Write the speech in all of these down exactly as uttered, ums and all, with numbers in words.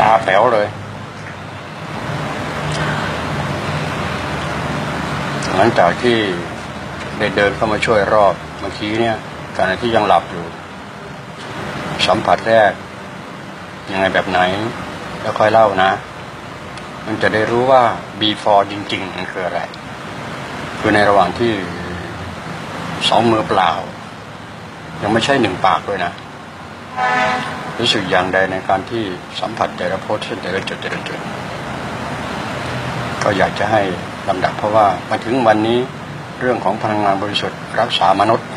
าแป๋วเลยหลังจากที่ได้เดินเข้ามาช่วยรอบเมื่อกี้เนี่ยขณะที่ยังหลับอยู่สัมผัสแรกยังไงแบบไหนแล้วค่อยเล่านะมันจะได้รู้ว่า before จริงๆมันคืออะไรคือในระหว่างที่สองมือเปล่ายังไม่ใช่หนึ่งปากด้วยนะรู้สึกอย่างใดในการที่สัมผัสแต่ละโพสแต่ละจุดแต่ละจุดก็อยากจะให้ลำดับเพราะว่ามาถึงวันนี้เรื่องของพลังงานบริสุทธิ์รักษามนุษย์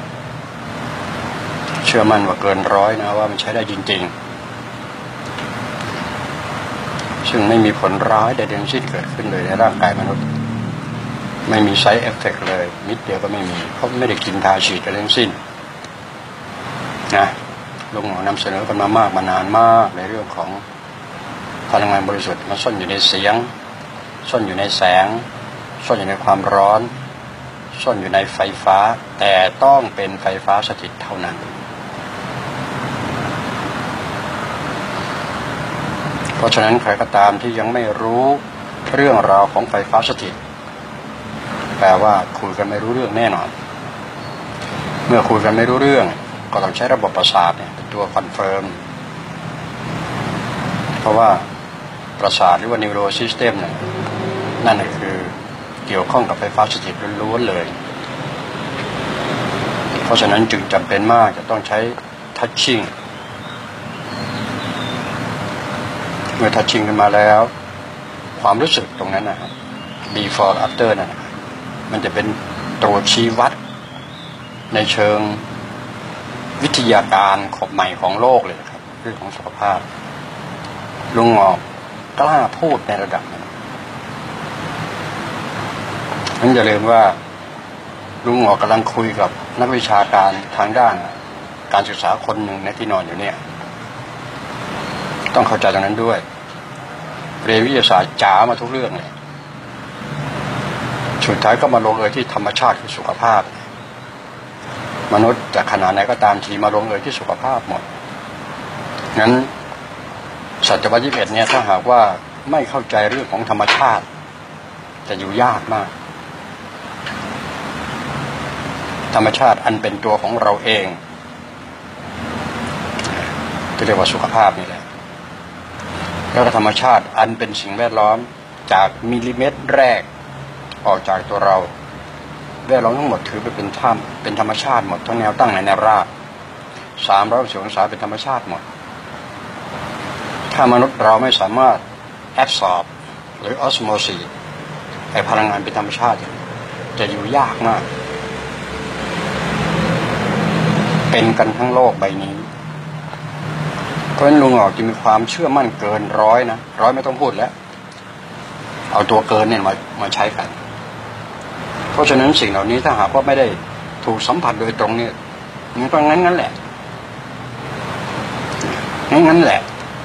เชื่อมั่นว่าเกินร้อยนะว่ามันใช้ได้จริงๆซึ่งไม่มีผลร้ายใดๆทั้งสิ้นเกิดขึ้นเลยในร่างกายมนุษย์ไม่มีไซด์เอฟเฟกต์เลยนิดเดียวก็ไม่มีเพราะไม่ได้กินทาฉีดอะไรทั้งสิ้นนะลุงหมอนำเสนอกันมามากมานานมากในเรื่องของพลังงานบริสุทธิ์มันซ่อนอยู่ในเสียงซ่อนอยู่ในแสงซ่อนอยู่ในความร้อนซ่อนอยู่ในไฟฟ้าแต่ต้องเป็นไฟฟ้าสถิตเท่านั้นเพราะฉะนั้นใครก็ตามที่ยังไม่รู้เรื่องราวของไฟฟ้าสถิตแปลว่าคุยกันไม่รู้เรื่องแน่นอนเมื่อคุยกันไม่รู้เรื่องก็ต้องใช้ระบบประสาทเนี่ยเป็นตัวคอนเฟิร์มเพราะว่าประสาทหรือว่านิวโรซิสเต็มเนี่ยนั่นคือเกี่ยวข้องกับไฟฟ้าสถิตล้วนๆเลยเพราะฉะนั้นจึงจำเป็นมากจะต้องใช้ทัชชิ่งเมื่อทัชชิ่งขึ้นมาแล้วความรู้สึกตรงนั้นนะครับ before after นั่นมันจะเป็นตัวชี้วัดในเชิงวิทยาการของใหม่ของโลกเลยครับเรื่องของสุขภาพลุงหงอกกล้าพูดในระดับนั้นนั้นอย่าลืมว่าลุงหงอกกำลังคุยกับนักวิชาการทางด้านการศึกษาคนหนึ่งในที่นอนอยู่เนี่ยต้องเข้าใจตรงนั้นด้วยเรียนวิทยาศาสตร์จ๋ามาทุกเรื่องเลยสุดท้ายก็มาลงเอยที่ธรรมชาติคือสุขภาพมนุษย์จากขนาดไหนก็ตามทีมาลงเอยที่สุขภาพหมดงั้นศตวรรษที่ยี่สิบเอ็ดเนี่ยถ้าหากว่าไม่เข้าใจเรื่องของธรรมชาติจะอยู่ยากมากธรรมชาติอันเป็นตัวของเราเองที่เรียกว่าสุขภาพนี่แหละแล้วก็ธรรมชาติอันเป็นสิ่งแวดล้อมจากมิลลิเมตรแรกออกจากตัวเราแวดล้อมทั้งหมดถือไปเป็นธรรมเป็นธรรมชาติหมดทั้งแนวตั้งและแนวราบสามร้อยองศาเป็นธรรมชาติหมดถ้ามนุษย์เราไม่สามารถแอบซอร์บหรือออสโมซิสไอพลังงานเป็นธรรมชาติจะอยู่ยากมากเป็นกันทั้งโลกใบนี้เพราะฉะนั้นลุงออกจะมีความเชื่อมั่นเกินร้อยนะร้อยไม่ต้องพูดแล้วเอาตัวเกินเนี่ยมามาใช้กันเพราะฉะนั้นสิ่งเหล่านี้ถ้าหากว่าไม่ได้ถูกสัมผัสโดยตรงเนี่ยมันก็งั้นงั้นแหละงั้นงั้นแหละ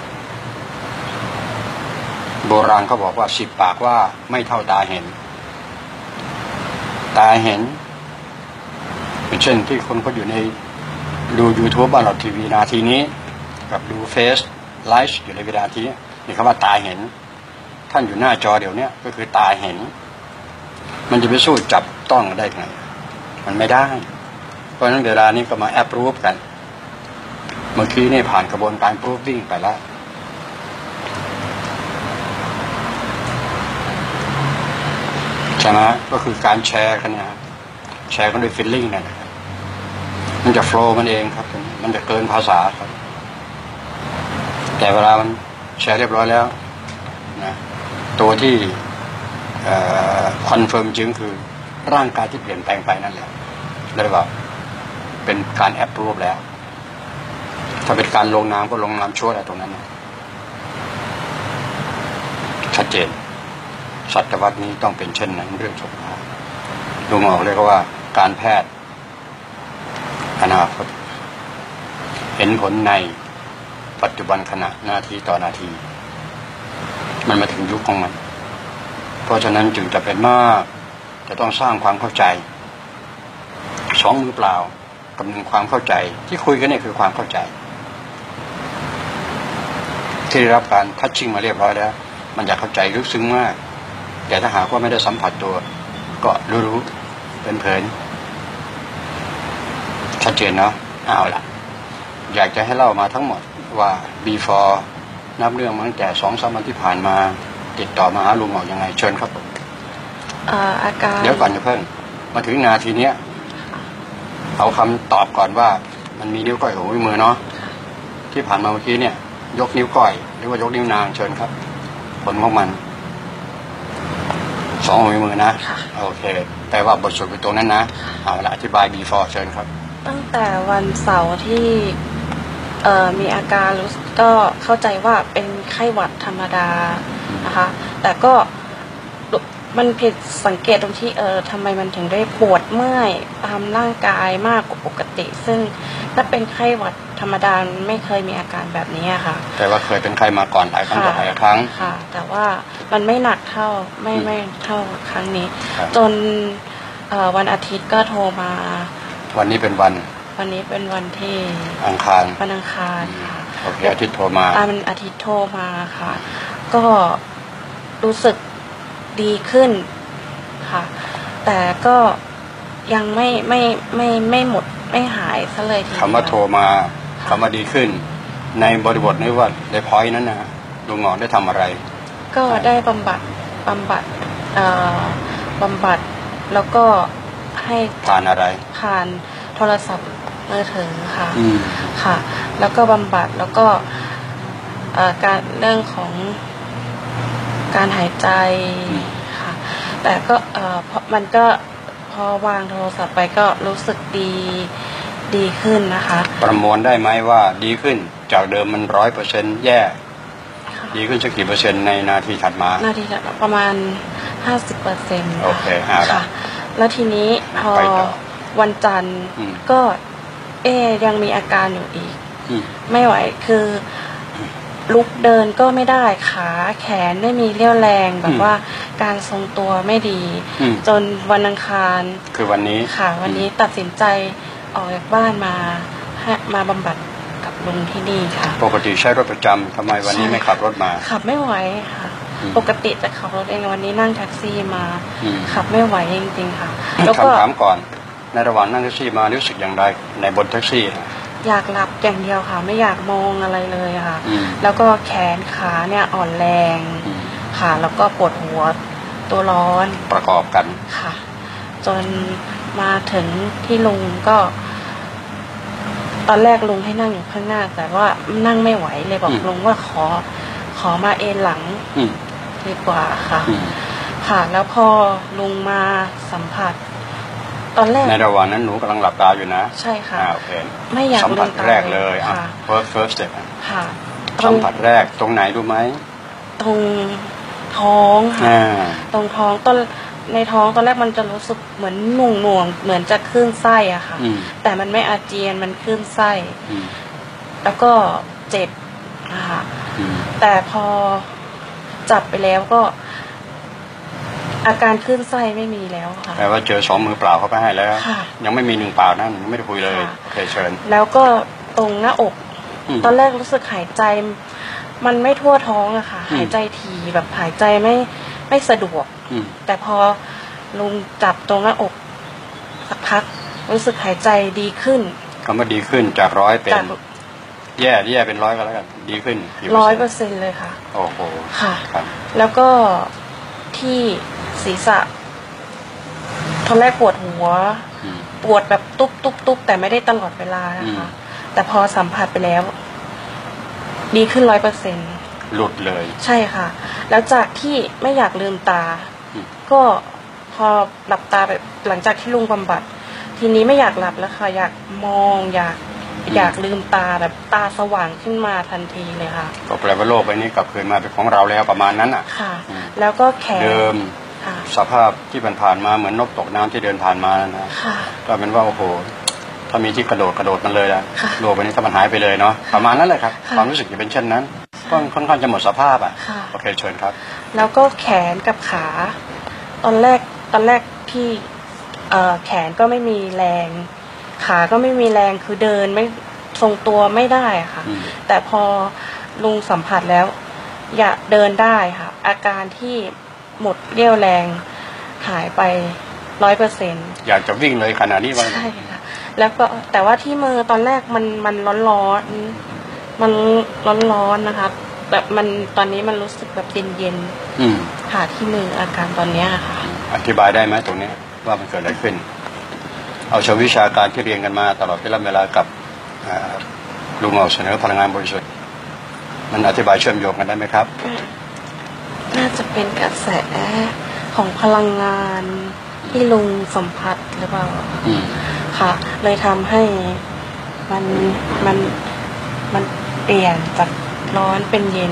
โบราณเขาบอกว่าสิบปากว่าไม่เท่าตาเห็นตาเห็นเป็นเช่นที่คนเขาอยู่ในดู YouTube บ้านเราทีวีนาทีนี้กับดูเฟซไลฟ์อยู่ในเวลาทีนี้นี่คำว่าตาเห็นท่านอยู่หน้าจอเดี๋ยวนี้ก็คือตาเห็นมันจะไปสู้จับต้องได้ไงมันไม่ได้เพราะฉะนั้นเวลานี้ก็มาแอปรูฟกันเมื่อกี้นี่ผ่านกระบวนการพรูฟวิ่งไปแล้วใช่ไหมก็คือการแชร์กันนะแชร์กันด้วยฟีลลิ่งนั่นแหละมันจะโฟลว์มันเองครับมันจะเกินภาษาครับแต่เวลามันแชร์เรียบร้อยแล้วนะตัวที่คอนเฟิร์มจริงคือร่างกายที่เปลี่ยนแปลงไปนั่นแหละเรียกว่าเป็นการแอปรูปแล้วถ้าเป็นการลงนามก็ลงนามชั่วอะไรตรงนั้นนะชัดเจนศตวรรษนี้ต้องเป็นเช่นนั้นเรื่องสุขภาพลุงออกเรียกว่าการแพทย์อนาคตเห็นผลในปัจจุบันขณะนาทีต่อนาทีมันมาถึงยุคของมันเพราะฉะนั้นจึงจะเป็นมากจะต้องสร้างความเข้าใจสองมือเปล่ากับหนึ่งความเข้าใจที่คุยกันเนี่ยคือความเข้าใจที่ได้รับการทัชชิ่งมาเรียบร้อยแล้วมันจะเข้าใจลึกซึ้งมากแต่ถ้าหากว่าไม่ได้สัมผัสตัวก็รู้ๆเป็นเพลินชัดเจนเนาะเอาล่ะอยากจะให้เล่ามาทั้งหมดว่า before นับเรื่องมาตั้งแต่สองสามวันที่ผ่านมาติดต่อมาหาลุงหมอยังไงเชิญครับอาการเดี๋ยวก่อนจะเพิ่งมาถึงนาทีเนี้ยเอาคำตอบก่อนว่ามันมีนิ้วก้อยหัวมือเนาะที่ผ่านมาเมื่อกี้เนี่ยยกนิ้วก้อยหรือว่ายกนิ้วนางเชิญครับผลของมันสองหัวมือนะโอเคแปลว่าบทสรุปอยู่ตรงนั้นนะเอาละอธิบาย before เชิญครับตั้งแต่วันเสาร์ที่เอ่อมีอาการรู้ก็เข้าใจว่าเป็นไข้หวัดธรรมดานะคะแต่ก็มันผิดสังเกตตรงที่เออทำไมมันถึงได้ปวดเมื่อยตามร่างกายมากกว่าปกติซึ่งถ้าเป็นไข้หวัดธรรมดาไม่เคยมีอาการแบบนี้ค่ะแต่ว่าเคยเป็นไข้มาก่อนหลายครั้งหลายครั้งค่ะแต่ว่ามันไม่หนักเท่าไม่ไม่เท่าครั้งนี้จนวันอาทิตย์ก็โทรมาวันนี้เป็นวันวันนี้เป็นวันที่อังคารวันอังคารค่ะโอเคอาทิตย์โทรมาอ่ามันอาทิตย์โทรมาค่ะก็รู้สึกดีขึ้นค่ะแต่ก็ยังไม่ไม่ไม่ไม่หมดไม่หายซะเลยทีคำว่าโทรมาคำว่าดีขึ้นในบริบทนี้ว่าในพอยต์นั้นนะลุงหมอได้ทำอะไรก็ได้บำบัดบำบัดเอ่อบำบัดแล้วก็ให้ผ่านอะไรผ่านโทรศัพท์มือถือค่ะค่ะแล้วก็บำบัดแล้วก็การเรื่องของการหายใจค่ะแต่ก็เอ่อมันก็พอวางโทรศัพท์ไปก็รู้สึกดีดีขึ้นนะคะประมวลได้ไหมว่าดีขึ้นจากเดิมมันร้อยเปอร์เซ็นต์แย่ดีขึ้นสักกี่เปอร์เซ็นต์ในนาทีถัดมานาทีถัดมาประมาณห้าสิบเปอร์เซ็นต์โอเคค่ะแล้วทีนี้พอวันจันทร์ก็เอ๊ยังมีอาการอยู่อีกไม่ไหวคือลุกเดินก็ไม่ได้ขาแขนไม่มีเรี่ยวแรงแบบว่าการทรงตัวไม่ดีจนวันอังคารคือวันนี้ค่ะวันนี้ตัดสินใจออกจากบ้านมามาบำบัดกับลุงที่นี่ค่ะปกติใช้รถประจำทำไมวันนี้ไม่ขับรถมาขับไม่ไหวค่ะปกติจะขับรถเองวันนี้นั่งแท็กซี่มาขับไม่ไหวจริงๆค่ะแล้วก็ถามก่อนในระหว่างนั่งแท็กซี่มารู้สึกอย่างไรในบนแท็กซี่อยากหลับอย่างเดียวค่ะไม่อยากมองอะไรเลยค่ะแล้วก็แขนขาเนี่ยอ่อนแรงค่ะแล้วก็ปวดหัวตัวร้อนประกอบกันค่ะจนมาถึงที่ลุงก็ตอนแรกลุงให้นั่งอยู่ข้างหน้าแต่ว่านั่งไม่ไหวเลยบอกลุงว่าขอขอมาเอนหลังดีกว่าค่ะค่ะแล้วพอลุงมาสัมผัสตอนแรกในระหว่างนั้นหนูกำลังหลับตาอยู่นะใช่ค่ะโอเคไม่อยากสัมผัสแรกเลยอ่ะ first first step ค่ะสัมผัสแรกตรงไหนรู้ไหมตรงท้องค่ะตรงท้องตอนในท้องตอนแรกมันจะรู้สึกเหมือนหน่วงหน่วงเหมือนจะคลื่นไส้อะค่ะแต่มันไม่อาเจียนมันคลื่นไส้แล้วก็เจ็บค่ะแต่พอจับไปแล้วก็อาการคลื่นไส้ไม่มีแล้วค่ะแปลว่าเจอสองมือเปล่าเข้าไปให้แล้วยังไม่มีหนึ่งเปล่านั่นยังไม่ได้คุยเลยโอเคเชิญแล้วก็ตรงหน้าอกตอนแรกรู้สึกหายใจมันไม่ทั่วท้องอะค่ะหายใจถี่แบบหายใจไม่ไม่สะดวกแต่พอลุงจับตรงหน้าอกสักพักรู้สึกหายใจดีขึ้นคำว่าดีขึ้นจากร้อยเป็นแย่แย่เป็นร้อยก็แล้วกันดีขึ้นร้อยเปอร์เซ็นต์เลยค่ะโอ้โหค่ะแล้วก็ที่ศีรษะตอนแรกปวดหัวปวดแบบตุ๊บตุ๊บตุ๊บแต่ไม่ได้ตลอดเวลานะคะแต่พอสัมผัสไปแล้วดีขึ้นร้อยเปอร์เซ็นต์หลุดเลยใช่ค่ะแล้วจากที่ไม่อยากลืมตาก็พอหลับตาไปหลังจากที่ลุงบำบัดทีนี้ไม่อยากหลับแล้วค่ะอยากมองอยากอยากลืมตาแบบตาสว่างขึ้นมาทันทีเลยค่ะก็แปลว่าโลกใบนี้กลับคืนมาเป็นของเราแล้วประมาณนั้นอ่ะค่ะแล้วก็แขนเดิมสภาพที่ผ่านมาเหมือนนกตกน้ำที่เดินผ่านมานะก็เป็นว่าโอ้โหถ้ามีที่กระโดดกระโดดมันเลยละโลกใบนี้ถ้ามันหายไปเลยเนาะประมาณนั้นเลยครับความรู้สึกจะเป็นเช่นนั้นก็ค่อนข้างจะหมดสภาพอ่ะโอเคเชิญครับแล้วก็แขนกับขาตอนแรกตอนแรกที่แขนก็ไม่มีแรงขาก็ไม่มีแรงคือเดินไม่ทรงตัวไม่ได้ค่ะแต่พอลุงสัมผัสแล้วอย่าเดินได้ค่ะอาการที่หมดเรี่ยวแรงหายไปร้อยเปอร์เซ็นต์อยากจะวิ่งเลยขนาดนี้ว่าใช่ค่ะแล้วก็แต่ว่าที่มือตอนแรกมันมันร้อนร้อนมันร้อนร้อนนะคะแบบมันตอนนี้มันรู้สึกแบบเย็นเย็นค่ะที่มืออาการตอนนี้ค่ะอธิบายได้ไหมตรงนี้ว่ามันเกิดอะไรขึ้นเอาเชิงวิชาการที่เรียนกันมาตลอดเวลากับลุงเอาเสนอพลังงานบริสุทธิ์มันอธิบายเชื่อมโยงกันได้ไหมครับน่าจะเป็นกระแสของพลังงานที่ลุงสัมผัสหรือเปล่าค่ะเลยทำให้มันมันมันเปลี่ยนจากร้อนเป็นเย็น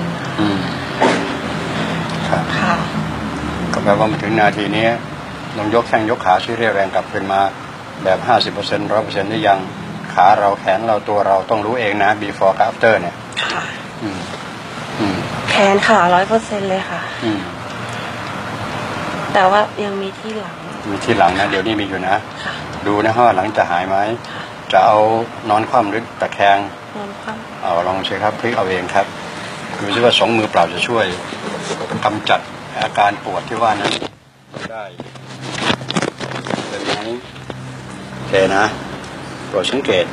ค่ะก็แปลว่ามาถึงนาทีนี้ลองยกแข้งยกขาช่วยเรียกแรงกลับขึ้นมาแบบห้าสิบเปอร์เซ็นต์ร้อยเปอร์เซ็นต์ได้ยังขาเราแขนเราตัวเราต้องรู้เองนะ before after เนี่ยค่ะแขนขาร้อยเปอร์เซ็นต์เลยค่ะแต่ว่ายังมีที่หลังมีที่หลังนะเดี๋ยวนี้มีอยู่นะดูนะว่าหลังจะหายไหมจะเอานอนคว่ำหรือตะแคงนอนคว่ำเอาลองเช็คครับพลิกเอาเองครับดูซิว่าสองมือเปล่าจะช่วยกำจัดอาการปวดที่ว่านั้นได้เป็นไหมโอเคนะโปรดสังเกต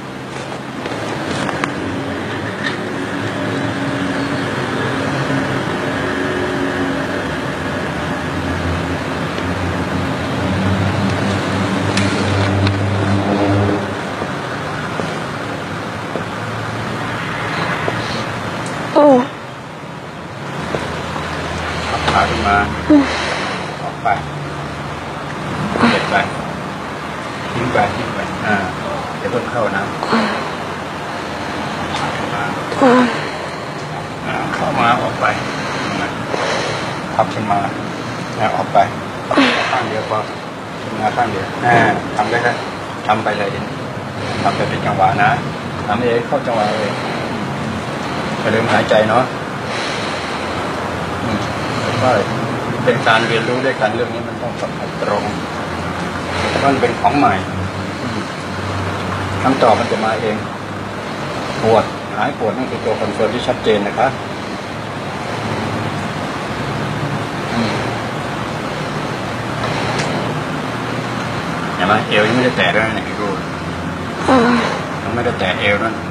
ขาขึ้นมาออกไปเด็ดไปทิ้งไปทิ้งไปอ่าเดี๋ยวเพิ่มเข้านะเข้ามาออกไปพับขึ้นมาออกไปข้างเดียวพอขึ้นมาข้างเดียวทำได้ไหมทำไปเลยทำไปเป็นจังหวะนะทำเองเข้าจังหวะเลยอย่าลืมหายใจเนาะว่าเป็นการเรียนรู้ด้วยกันเรื่องนี้มันต้องสัมผัสตรงมันเป็นของใหม่คำตอบมันจะมาเองปวดหายปวดนั่นคือตัวคอนเฟิร์มที่ชัดเจนนะครับเห็นไหมเอวยังไม่ได้แตะด้วยนะพี่กูยังไม่ได้แตะเอวนั่น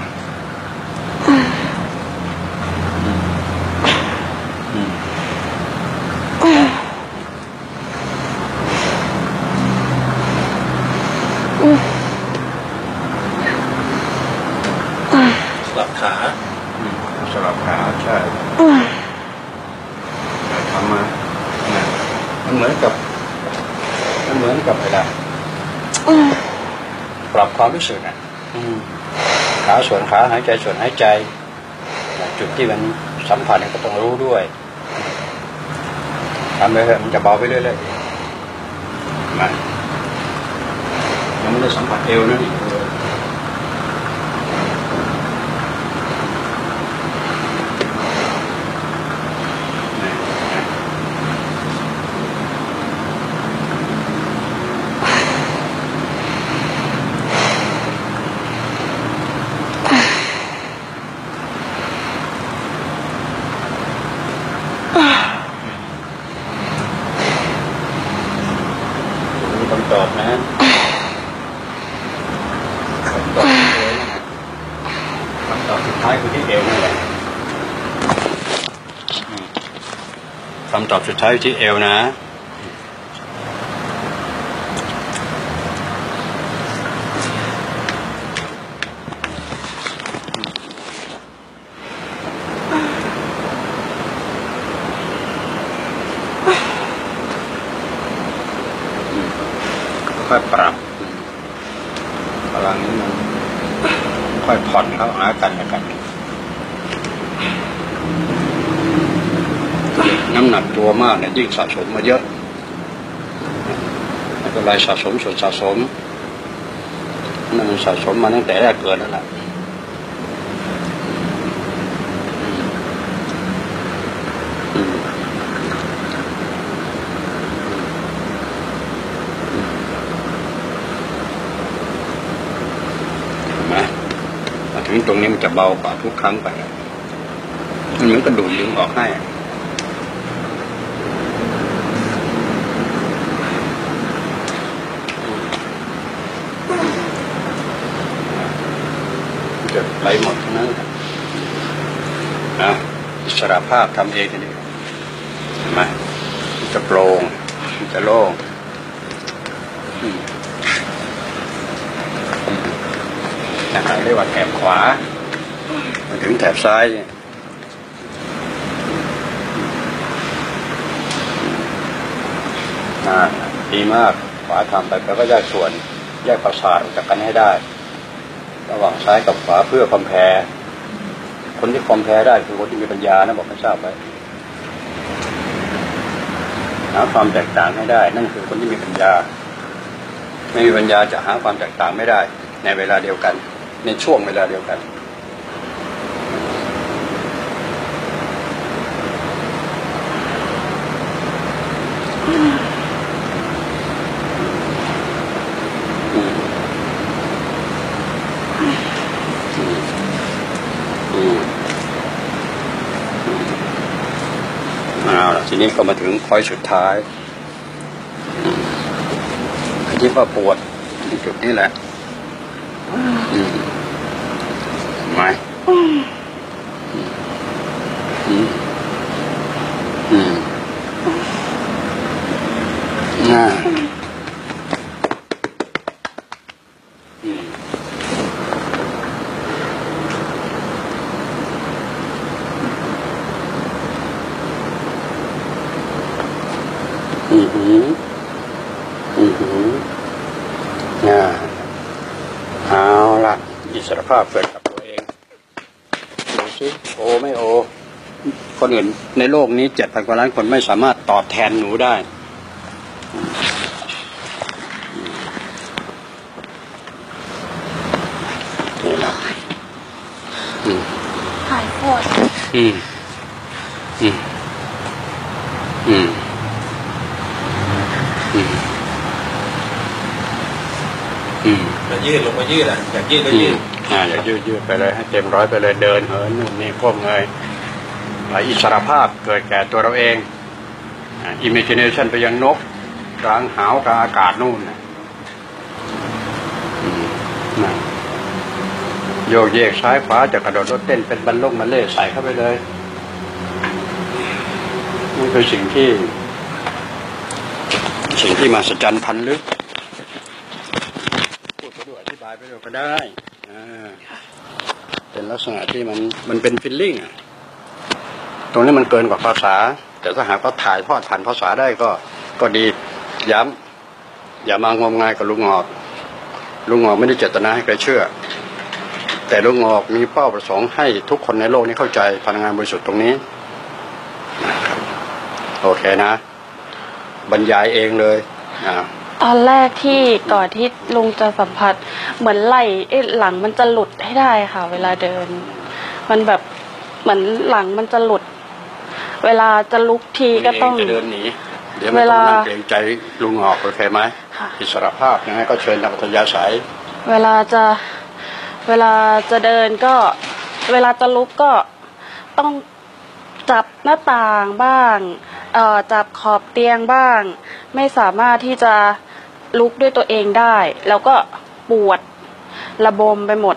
สลับขาสลับขาใช่ทำมามันเหมือนกับมันเหมือนกับอะไรปรับความรู้สึกอ่ะขาส่วนขาหายใจส่วนหายใจจุดที่มันสัมผัสก็ต้องรู้ด้วยทำไปเถอะมันจะเบาไปเรื่อยๆมายังไม่ได้สัมผัสเอวนั่นอีกคำตอบนะคำตอบเลยคำตอบสุดท้ายคือที่เอวนั่นแหละคำตอบสุดท้ายที่เอวนะค่อยปรับพลังนี้มันค่อยผ่อนเข้าหากันแล้วกันน้ำหนักตัวมากเนี่ยยิ่งสะสมมาเยอะไม่เป็นไรสะสมส่วนสะสมนั่นมันสะสมมาตั้งแต่แรกเกิดแล้วล่ะถึงตรงนี้มันจะเบากว่าทุกครั้งไปมันเหมือนกระดูดดึงออกให้จะไหลหมดทั้งนั้นนะอิสระภาพทำเองนี่เห็นไหมมันจะโปร่งมันจะโล่งนะครับเรียกว่าแถบขวามาถึงแถบซ้ายอ่าดีมากขวาทำไปแล้วก็แยกส่วนแยกประสาทออกจากกันให้ได้ระหว่างซ้ายกับขวาเพื่อคอมแพร์คนที่คอมแพร์ได้คือคนที่มีปัญญานะบอกให้ทราบไว้หาความแตกต่างให้ได้นั่นคือคนที่มีปัญญาไม่มีปัญญาจะหาความแตกต่างไม่ได้ในเวลาเดียวกันในช่วงเวลาเดียวกันเอาล่ะทีนี้ก็มาถึงพอยต์สุดท้ายที่ว่าปวดจุดนี้แหละไหมอืมอืมน่าอืมอืมอืมอืมน่าเอาละอิสรภาพเกิดกับตัวเองดูสิโอไม่โอคนอื่นในโลกนี้เจ็ดพันกว่าล้านคนไม่สามารถตอบแทนหนูได้นี่นะหายปวดอืมอืมอืมอืมอืมจะยืดลงมายืดอ่ะอยากยืดก็ยืดอ่าอยากยืดยืดไปเลยให้เต็มร้อยไปเลยเดินเหินนู่นนี่ก้มเงยอิสรภาพเกิดแก่ตัวเราเองอิมเมจิเนชันไปยังนกกลางหาวกลางอากาศนู่นนะโยกเยกซ้ายขวาจะกระโดดรถเต้นเป็นบัลลงมาเล่ใส่เข้าไปเลยนี่คือสิ่งที่สิ่งที่มหัศจรรย์พันลึกพูดไปด้วยอธิบายไปด้วยก็ได้เป็นลักษณะที่มันมันเป็นฟีลลิ่งอ่ะตรงนี้มันเกินกว่าภาษาแต่ถ้าหากว่าถ่ายทอดผ่านภาษาได้ก็ก็ดีย้ำอย่ามางมงายกับลุงงอกลุงงอกไม่ได้เจตนาให้ใครเชื่อแต่ลุงงอกมีเป้าประสงค์ให้ทุกคนในโลกนี้เข้าใจพลังงานบริสุทธิ์ตรงนี้นะครับโอเคนะบรรยายเองเลยนะตอนแรกที่ก่อนที่ลุงจะสัมผัสเหมือนไหล่หลังมันจะหลุดให้ได้ค่ะเวลาเดินมันแบบเหมือนหลังมันจะหลุดเวลาจะลุกทีก็ต้องเดินหนีเดี๋ยวไม่ต้องนั่งเกรงใจลุงออกโอเคไหมอิสรภาพยังไงก็เชิญนักวิทยาสายเวลาจะเวลาจะเดินก็เวลาจะลุกก็ต้องจับหน้าต่างบ้างเอ่อจับขอบเตียงบ้างไม่สามารถที่จะลุกด้วยตัวเองได้แล้วก็ปวดระบมไปหมด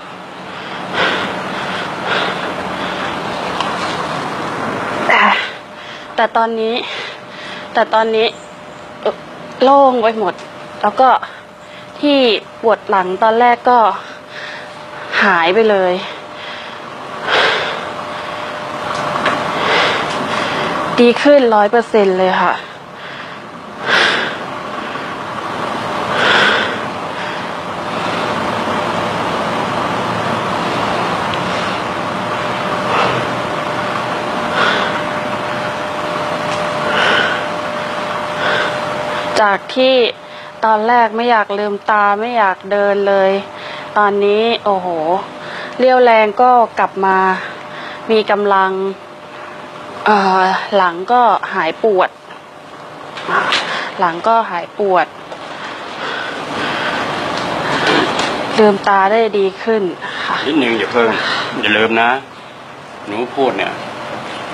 แต่ตอนนี้แต่ตอนนี้โล่งไปหมดแล้วก็ที่ปวดหลังตอนแรกก็หายไปเลยดีขึ้นร้อยเปอร์เซ็นต์เลยค่ะจากที่ตอนแรกไม่อยากลืมตาไม่อยากเดินเลยตอนนี้โอ้โหเรี่ยวแรงก็กลับมามีกำลังเอ่อหลังก็หายปวดหลังก็หายปวดลืมตาได้ดีขึ้นค่ะนิดนึงอย่าเพิ่งอย่าลืมนะหนูพูดเนี่ย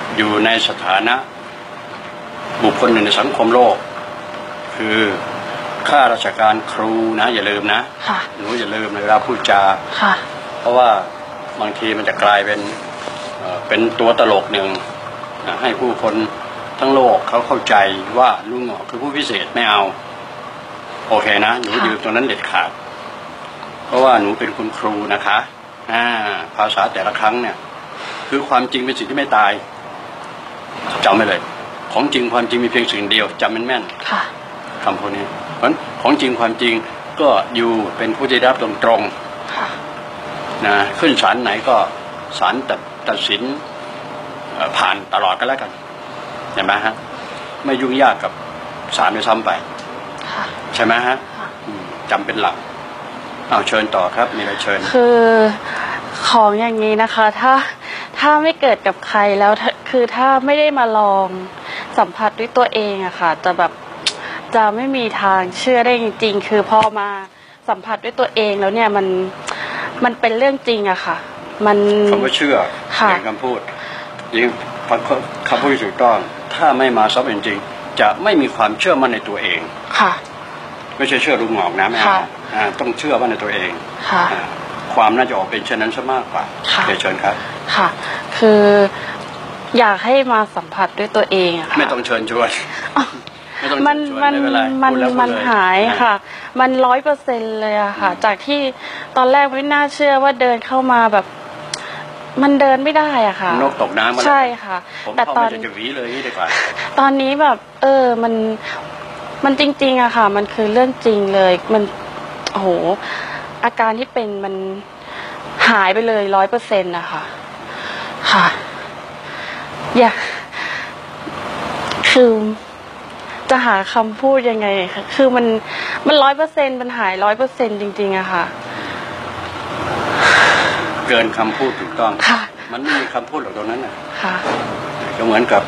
อยู่ในสถานะบุคคลหนึ่งในสังคมโลกคือข้าราชการครูนะอย่าลืมนะหนูอย่าลืมเวลาพูดจาเพราะว่าบางทีมันจะกลายเป็นเป็นตัวตลกหนึ่งให้ผู้คนทั้งโลกเขาเข้าใจว่าลุงหงอกคือผู้พิเศษไม่เอาโอเคนะหนูยืนตรงนั้นเด็ดขาดเพราะว่าหนูเป็นคุณครูนะคะอ่าภาษาแต่ละครั้งเนี่ยคือความจริงเป็นสิ่งที่ไม่ตายจำไว้เลยของจริงความจริงมีเพียงสิ่งเดียวจำแม่นๆคำพูดนี้เพราะของจริงความจริงก็อยู่เป็นผู้ได้รับตรงๆนะขึ้นศาลไหนก็ศาลตัดตัดสินผ่านตลอดก็แล้วกันเห็นไหมฮะไม่ยุ่งยากกับศาลด้วยซ้ำไปใช่ไหมฮะจำเป็นหลักเอาเชิญต่อครับมีอะไรเชิญคือของอย่างนี้นะคะถ้าถ้าไม่เกิดกับใครแล้วคือถ้าไม่ได้มาลองสัมผัสด้วยตัวเองอะค่ะจะแบบจะไม่มีทางเชื่อได้จริงๆคือพอมาสัมผัสด้วยตัวเองแล้วเนี่ยมันมันเป็นเรื่องจริงอะค่ะมันคำว่าเชื่อเป็นคำพูดยิ่งคำพูดถูกต้องถ้าไม่มาซับจริงๆจะไม่มีความเชื่อมั่นในตัวเองค่ะไม่ใช่เชื่อลุงหงอกนะแม่ต้องเชื่อมั่นในตัวเองค่ะความน่าจะออกเป็นเช่นนั้นซะมากกว่าเชิญครับค่ะคืออยากให้มาสัมผัสด้วยตัวเองอะค่ะไม่ต้องเชิญชวนมันมันมันมันหายค่ะมันร้อยเปอร์เซ็นต์เลยอะค่ะจากที่ตอนแรกไม่น่าเชื่อว่าเดินเข้ามาแบบมันเดินไม่ได้อะค่ะนกตกน้ำใช่ค่ะแต่ตอนจะหวีเลยนี่ดีกว่าตอนนี้แบบเออมันมันจริงๆอะค่ะมันคือเรื่องจริงเลยมันโอ้โหอาการที่เป็นมันหายไปเลยร้อยเปอร์เซ็นต์นะคะค่ะอยากคือจะหาคำพูดยังไงค่ะคือมันมันร้อยเปอร์เซ็นต์มันหายร้อยเปอร์เซ็นต์จริงๆอะค่ะเกินคำพูดถูกต้องค่ะมันไม่มีคำพูดหรอกตรงนั้นน่ะค่ะก็เหมือนกับ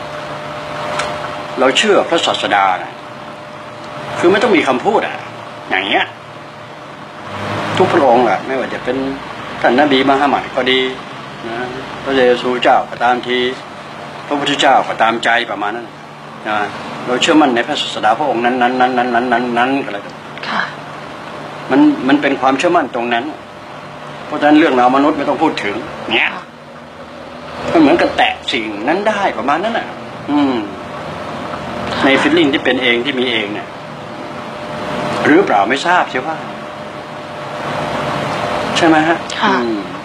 เราเชื่อพระศาสดานะคือไม่ต้องมีคำพูดอ่ะอย่างเงี้ยทุกพระองค์อ่ะไม่ว่าจะเป็นท่านนบีมุฮัมมัดก็ดีนะพระเยซูเจ้าก็ตามทีพระพุทธเจ้าก็ตามใจประมาณนั้นนะเราเชื่อมั่นในพระศาสดาพระองค์นั้นนั้นนั้นนั้นนั้นนั้นนั้นอะไรกันค่ะมันมันเป็นความเชื่อมั่นตรงนั้นเพราะฉะนั้นเรื่องราวมนุษย์ไม่ต้องพูดถึงเนี้ยมันเหมือนกับแตะสิ่งนั้นได้ประมาณนั้นอ่ะอืมในฟีลลิ่งที่เป็นเองที่มีเองเนี่ยหรือเปล่าไม่ทราบใช่ป่ะใช่ไหมฮะค่ะ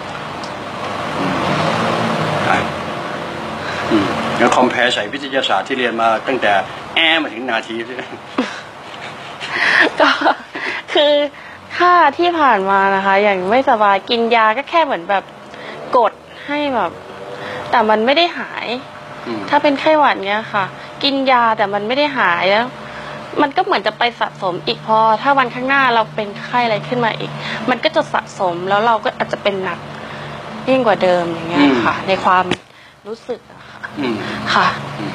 อืมแล้วคอมเพลใส่วิทยาศาสตร์ที่เรียนมาตั้งแต่แอมาถึงนาทีก็คือถ้าที่ผ่านมานะคะอย่างไม่สบายกินยาก็แค่เหมือนแบบกดให้แบบแต่มันไม่ได้หายถ้าเป็นไข้หวัดเนี้ยค่ะกินยาแต่มันไม่ได้หายแล้วมันก็เหมือนจะไปสะสมอีกพอถ้าวันข้างหน้าเราเป็นไข้อะไรขึ้นมาอีกมันก็จะสะสมแล้วเราก็อาจจะเป็นหนักยิ่งกว่าเดิมอย่างเงี้ยค่ะในความรู้สึกค่ะ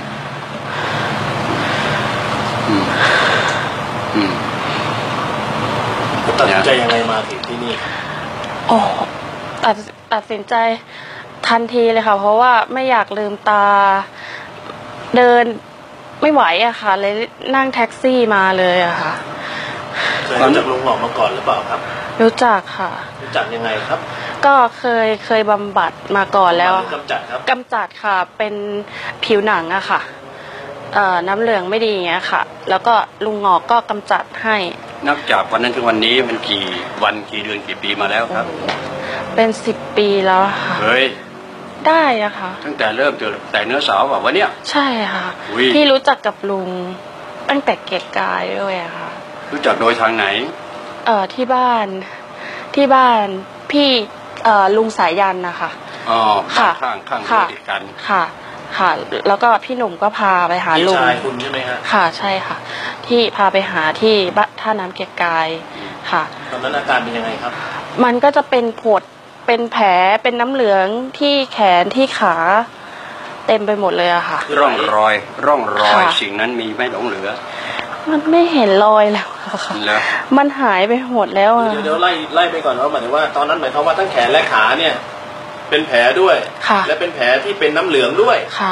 ตัดสินใจยังไงมาถึงที่นี่โอ้ตัดตัดสินใจทันทีเลยค่ะเพราะว่าไม่อยากลืมตาเดินไม่ไหวอะค่ะเลยนั่งแท็กซี่มาเลยอะค่ะเคยรู้จักลุงหงอกมาก่อนหรือเปล่าครับรู้จักค่ะรู้จักยังไงครับก็เคยเคยบำบัดมาก่อนแล้วกำจัดครับกำจัดค่ะเป็นผิวหนังอะค่ะเอ่อน้ำเหลืองไม่ดีอย่างเงี้ยค่ะแล้วก็ลุงหงอกก็กำจัดให้นับจากวันนั้นถึงวันนี้มันกี่วันกี่เดือนกี่ปีมาแล้วครับเป็นสิบปีแล้วค่ะเฮ้ยได้อะค่ะตั้งแต่เริ่มเจอแต่เนื้อสาวแบบว่าเนี้ยใช่ค่ะพี่รู้จักกับลุงตั้งแต่เก็บกายด้วยอะค่ะรู้จักโดยทางไหนเอ่อที่บ้านที่บ้านพี่เอ่อลุงสายยันนะคะอ๋อค่ะข้างข้างค่ะติดกันค่ะค่ะแล้วก็พี่หนุ่มก็พาไปหาลุงพี่ชายคุณใช่ไหมฮะค่ะใช่ค่ะที่พาไปหาที่บ้านท่าน้ำเก็บกายค่ะตอนนั้นอาการเป็นยังไงครับมันก็จะเป็นผดเป็นแผลเป็นน้ำเหลืองที่แขนที่ขาเต็มไปหมดเลยอะค่ะร่องรอยร่องรอยสิ่งนั้นมีไม่หลงเหลือมันไม่เห็นรอยแล้วค่ะมันหายไปหมดแล้วอะเดี๋ยวไล่ไล่ไปก่อนว่าหมายถึงว่าตอนนั้นหมายความว่าทั้งแขนและขาเนี่ยเป็นแผลด้วยค่ะและเป็นแผลที่เป็นน้ำเหลืองด้วยค่ะ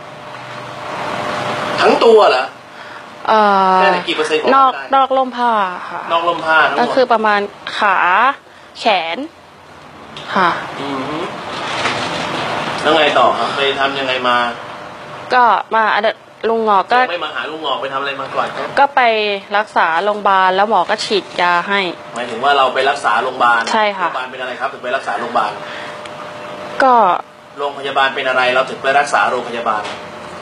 ทั้งตัวเหรอเอ่อแค่ไหนกี่เปอร์เซ็นต์ของนอกร่างกายนอกล่มผ้าค่ะนอกลมผ้าทั้งหมก็ดคือประมาณขาแขนค่ะอือฮึแล้วไงต่อครับไปทำยังไงมาก็มาอ่ะลุงหงอกก็ไม่มาหาลุงหงอกไปทำอะไรมาก่อนครับก็ไปรักษาโรงพยาบาลแล้วหมอก็ฉีดยาให้หมายถึงว่าเราไปรักษาโรงพยาบาลใช่ค่ะโรงพยาบาลเป็นอะไรครับถึงไปรักษาโรงพยาบาลก็โรงพยาบาลเป็นอะไรเราถึงไปรักษาโรงพยาบาล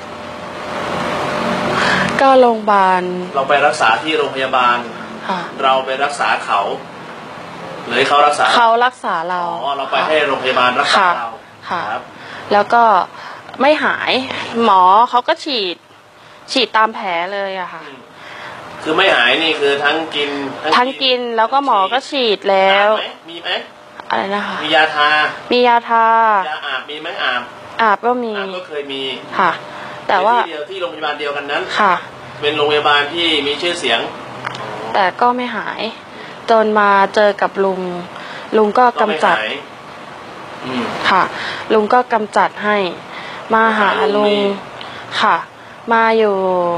ก็โรงพยาบาลเราไปรักษาที่โรงพยาบาลค่ะเราไปรักษาเขาหรือเขารักษาเขารักษาเราอ๋อเราไปให้โรงพยาบาลรักษาค่ะเราค่ะครับแล้วก็ไม่หายหมอเขาก็ฉีด ฉีดตามแผลเลยอะค่ะคือไม่หายนี่คือทั้งกินทั้งกินแล้วก็หมอก็ฉีดแล้วอาบไหมมีไหมอะไรนะคะมียาทามียาทายาอาบมีไหมอาบอาบก็มีอาบก็เคยมีค่ะ แต่ว่าที่เดียวที่โรงพยาบาลเดียวกันนั้นค่ะเป็นโรงพยาบาลที่มีชื่อเสียงแต่ก็ไม่หาย จนมาเจอกับลุง ลุงก็ก็ไม่กำจัดหายอืมค่ะ ลุงก็กำจัดให้ มาหาหาลุลุงงมีค่ะ มาอยู่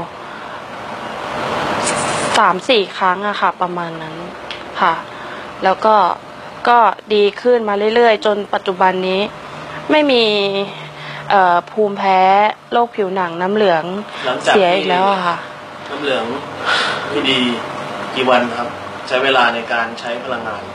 สามสี่ครั้งอะค่ะ ประมาณนั้นค่ะ แล้วก็ก็ดีขึ้นมาเรื่อยๆ จนปัจจุบันนี้ ไม่มีเอ่อภูมิแพ้โรคผิวหนังน้ำเหลืองหลังจากเสียที่อีกแล้วอะค่ะน้ำเหลืองไม่ดีกี่วันครับ ใช้เวลาในการใช้พลังงาน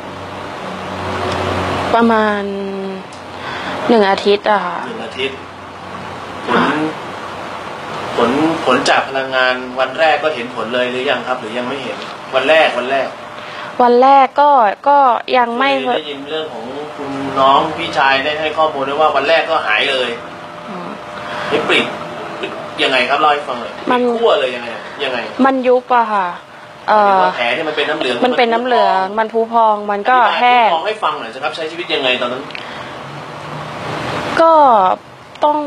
ประมาณหนึ่งอาทิตย์อะค่ะหนึ่งอาทิตย์ผลผลผลจากพลังงานวันแรกก็เห็นผลเลยหรือยังครับ หรือยังไม่เห็น วันแรกวันแรกวันแรกก็ก็ยังไม่เคยได้ยินเรื่องของคุณน้องพี่ชายได้ให้ข้อมูลด้วยว่าวันแรกก็หายเลยอืมไม่ปริดยังไงครับเล่าให้ฟังหน่อยมันคั่วเลยยังไงยังไงมันยุบอะค่ะ เอหมายถึงอว่าแผลที่มันเป็นน้ำเหลืองมันเป็นน้ำเหลือง มันพุพอง มันก็อธิบายแห้งผู้ปกครองให้ฟังหน่อยสิครับใช้ชีวิตยังไงตอนนั้นก็ต้อง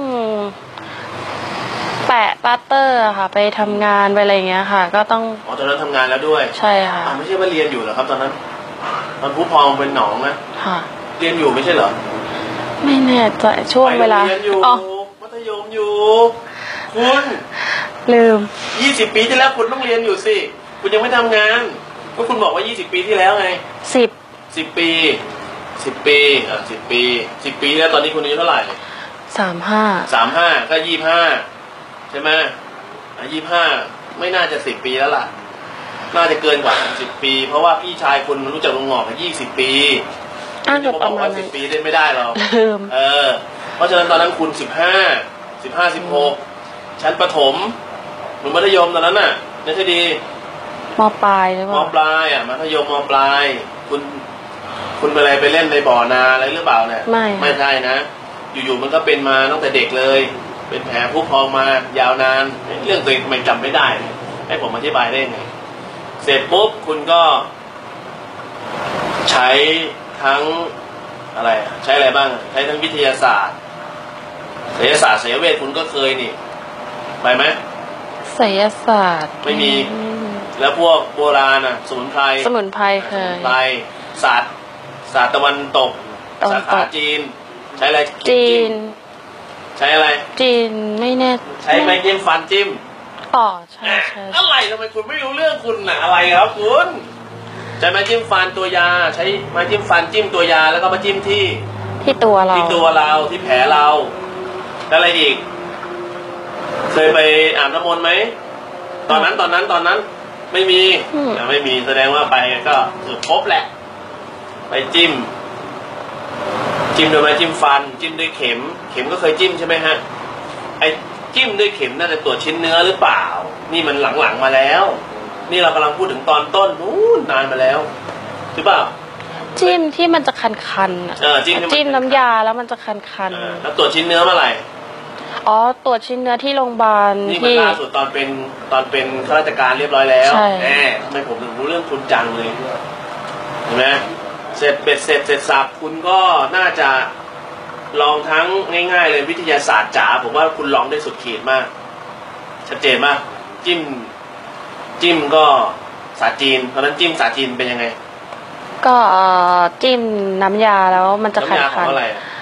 แปะปาสเตอร์อะค่ะ ไปทำงานไปอะไรอย่างเงี้ยค่ะ ก็ต้องอ๋อตอนนั้นทำงานแล้วด้วยใช่ค่ะอ้าวไม่ใช่ว่าเรียนอยู่เหรอครับ ตอนนั้นตอนผู้พองเป็นหนองนะค่ะเรียนอยู่ไม่ใช่เหรอไม่แน่ใจช่วงเวลาไปเรียนอยู่อ๋อมัธยมอยู่ คุณลืมยี่สิบปีที่แล้วคุณต้องเรียนอยู่สิคุณยังไม่ทำงานก็คุณบอกว่ายี่สิบปีที่แล้วไงสิบสิบปีสิบปีอ่ะสิบปีสิบปีแล้วตอนนี้คุณอายุเท่าไหร่สามห้าสามห้าก็ยี่ห้าใช่ไหมอ่ะยี่ห้าไม่น่าจะสิบปีแล้วล่ะ น่าจะเกินกว่าสิบปี เพราะว่าพี่ชายคุณรู้จักลุงหงอกมายี่สิบปีอ้างจะกับมาปบระอกมาณว่าสินั้บนปีได้ไม่ได้หรอกลืมเออ เพราะฉะนั้นตอนนั้นคุณสิบห้าสิบห้าสิบหกชั้นประถมหรือมัธยมตอนนั้นน่ะนั่นใช่ดีมปลายหรือเปมล่าปลายอ่ะมัธยมมปลาย คุณ คุณไปอะไรไปเล่นในบ่อนาอะไรหรือเปล่าเนี่ยไม่ไม่ใช่นะ อยู่ๆมันก็เป็นมาตั้งแต่เด็กเลย เป็นแผลพุพองมายาวนานเรื่องตัวเองทำไมจำไม่ได้ ให้ผมอธิบายได้ไงเสร็จปุ๊บคุณก็ ใช้ทั้งอะไรอ่ะใช้อะไรบ้างใช้ทั้งวิทยาศาสตร์ศิลปศาสตร์ศิลปเวชคุณก็เคยนี่ไปไหมศิลศาสตร์ไม่มี แล้วพวกโบราณอ่ะสมุนไพรสมุนไพรเคสมุยนไพรศาสตร์ศาสตร์ตะวันตกตะวัสานตขาก จีน ใช้อะไรจีนใช้อะไรจีนไม่แน่ใช้ไม้จิ้มฟันจิ้มอ๋อใช่ใช่อะไรทำไมคุณไม่รู้เรื่องคุณน่ะอะไรครับคุณใช้ไม้จิ้มฟันตัวยา ใช้ไม้จิ้มฟันจิ้มตัวยาแล้วก็มาจิ้มที่ที่ตัวเราที่ตัวเราที่แผลเราแล้วอะไรอีก เคยไปอาบน้ำมนต์ไหมตอนนั้นตอนนั้นตอนนั้น ไม่มีอืมแต่ไม่มีแสดงว่าไปก็คือพบแหละ ไปจิ้ม จิ้มด้วยไม้จิ้มฟัน จิ้มด้วยเข็ม เข็มก็เคยจิ้มใช่ไหมฮะไอ้จิ้มด้วยเข็มน่าจะตรวจชิ้นเนื้อหรือเปล่า นี่มันหลังๆมาแล้ว นี่เรากำลังพูดถึงตอนต้นนู้นนานมาแล้วหรือเปล่าจิ้มที่มันจะคันๆอะเออจิ้มที่มันจิ้มน้ำยาแล้วมันจะคันเออแล้วตรวจชิ้นเนื้อเมื่อไหร่ๆอ๋อตรวจชิ้นเนื้อที่โรงพยาบาลนี่มันที่ล่าสุดตอนเป็นตอนเป็นข้าราชการเรียบร้อยแล้วใช่แหมทำไมผมถึงรู้เรื่องคุณจังเลยเห็นไหมเสร็จเบ็ดเสร็จเสร็จสับคุณก็น่าจะลองทั้งง่ายๆเลยวิทยาศาสตร์จ๋าผมว่าคุณลองได้สุดขีดมาก ชัดเจนมากจิ้ม จิ้มก็ศาสตร์จีนตอนนั้นจิ้มศาสตร์จีนเป็นยังไงก็เอ่อจิ้มน้ำยาแล้วมันจะคัน้ำยาของนอะไรอะๆ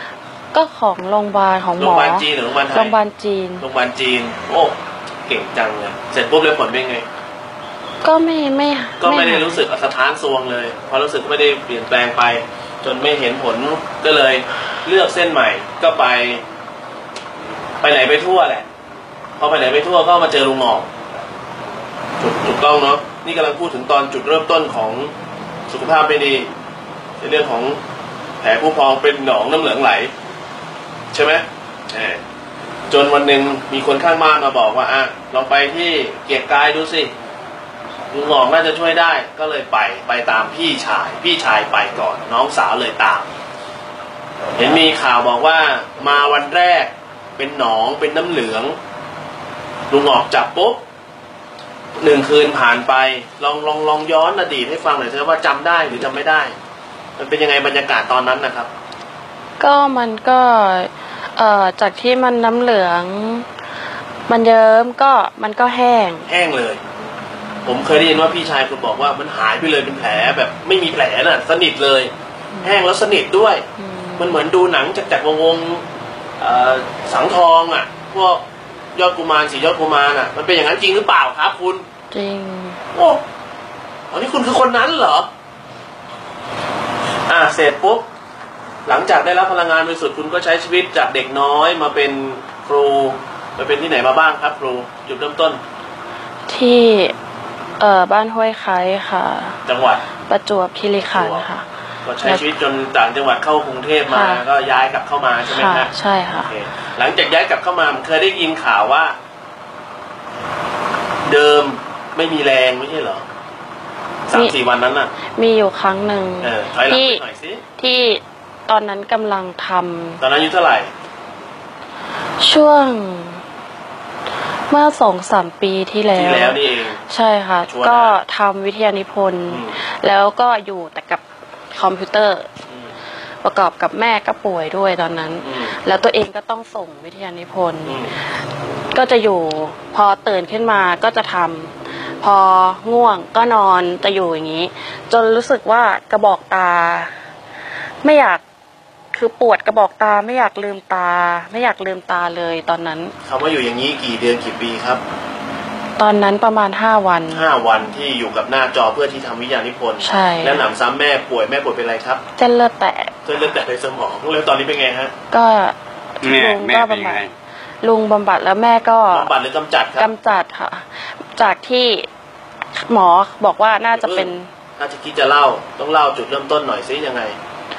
ก็ของโรงพยาบาลของหมอโรงพยาบาลจีนหรือโรงพยาบาลไทยโรงพยาบาลจีนโรงพยาบาลจีนโอ้เก่งจังเลยเสร็จปุ๊บแล้วผลเป็นไงก็ไม่ไม่ก็ไม่ได้รู้สึกสถานซวงเลยพอรู้สึกไม่ได้เปลี่ยนแปลงไปจนไม่เห็นผลก็เลยเลือกเส้นใหม่ก็ไปไปไหนไปทั่วแหละพอไปไหนไปทั่วก็มาเจอลุงหงอกถูกต้องเนาะนี่กำลังพูดถึงตอนจุดเริ่มต้นของสุขภาพไม่ดีในเรื่องของแผลผู้พองเป็นหนองน้ำเหลืองไหลใช่ไหมจนวันหนึ่งมีคนข้างบ้านมาบอกว่าอ่ะลองไปที่เกียรติกายดูสิลุงหงอกน่าจะช่วยได้ก็เลยไปไปตามพี่ชายพี่ชายไปก่อนน้องสาวเลยตามเห็นมีข่าวบอกว่ามาวันแรกเป็นหนองเป็นน้ำเหลืองลุงหงอกจับปุ๊บหนึ่งคืนผ่านไปลองลองลองย้อนอดีตให้ฟังหน่อยสิว่าจำได้หรือจำไม่ได้มันเป็นยังไงบรรยากาศตอนนั้นนะครับก็มันก็เอ่อจากที่มันน้ำเหลืองมันเยิ้มก็มันก็แห้งแห้งเลยผมเคยได้ยินว่าพี่ชายคุณบอกว่ามันหายไปเลยเป็นแผลแบบไม่มีแผลน่ะสนิทเลยแห้งแล้วสนิทด้วยมันเหมือนดูหนังจากจากวงวงสังทองอ่ะพวกยอดกุมารสียอดกุมารอ่ะมันเป็นอย่างนั้นจริงหรือเปล่าครับคุณจริงโอ้อันนี้คุณคือคนนั้นเหรออ่าเสร็จปุ๊บหลังจากได้รับพลังงานบริสุทธิ์คุณก็ใช้ชีวิตจากเด็กน้อยมาเป็นครูไปเป็นที่ไหนมาบ้างครับครูจุดเริ่มต้นที่เอ่อบ้านห้วยไคร้ค่ะจังหวัดประจวบคีรีขันธ์ค่ะก็ใช้ชีวิตจนต่างจังหวัดเข้ากรุงเทพมาก็ย้ายกลับเข้ามาใช่ไหมครับใช่ค่ะหลังจากย้ายกลับเข้ามาเคยได้ยินข่าวว่าเดิมไม่มีแรงไม่ใช่เหรอสามสี่วันนั้นน่ะมีอยู่ครั้งหนึ่งที่ที่ตอนนั้นกำลังทำตอนนั้นอายุเท่าไหร่ช่วงเมื่อสองสามปีที่แล้วที่แล้วนี่เองใช่ค่ะก็ทำวิทยานิพนธ์แล้วก็อยู่แต่กับคอมพิวเตอร์ประกอบกับแม่ก็ป่วยด้วยตอนนั้นแล้วตัวเองก็ต้องส่งวิทยานิพนธ์ก็จะอยู่พอตื่นขึ้นมาก็จะทำพอง่วงก็นอนจะอยู่อย่างนี้จนรู้สึกว่ากระบอกตาไม่อยากคือปวดกระบอกตาไม่อยากลืมตาไม่อยากลืมตาเลยตอนนั้นคำว่าอยู่อย่างนี้กี่เดือนกี่ปีครับตอนนั้นประมาณห้าวันห้าวันที่อยู่กับหน้าจอเพื่อที่ทำวิทยานิพนธ์ใช่แล้วหนำซ้ำแม่ป่วยแม่ป่วยเป็นอะไรครับเส้นเลือดแตกเส้นเลือดแตกในสมองแล้วตอนนี้เป็นไงฮะก็ลุงก็บำบัดลุงบำบัดแล้วแม่ก็บำบัดหรือกำจัดครับกำจัดค่ะจากที่หมอบอกว่าน่าจะเป็นถ้าจะคิดจะเล่าต้องเล่าจุดเริ่มต้นหน่อยซิยังไง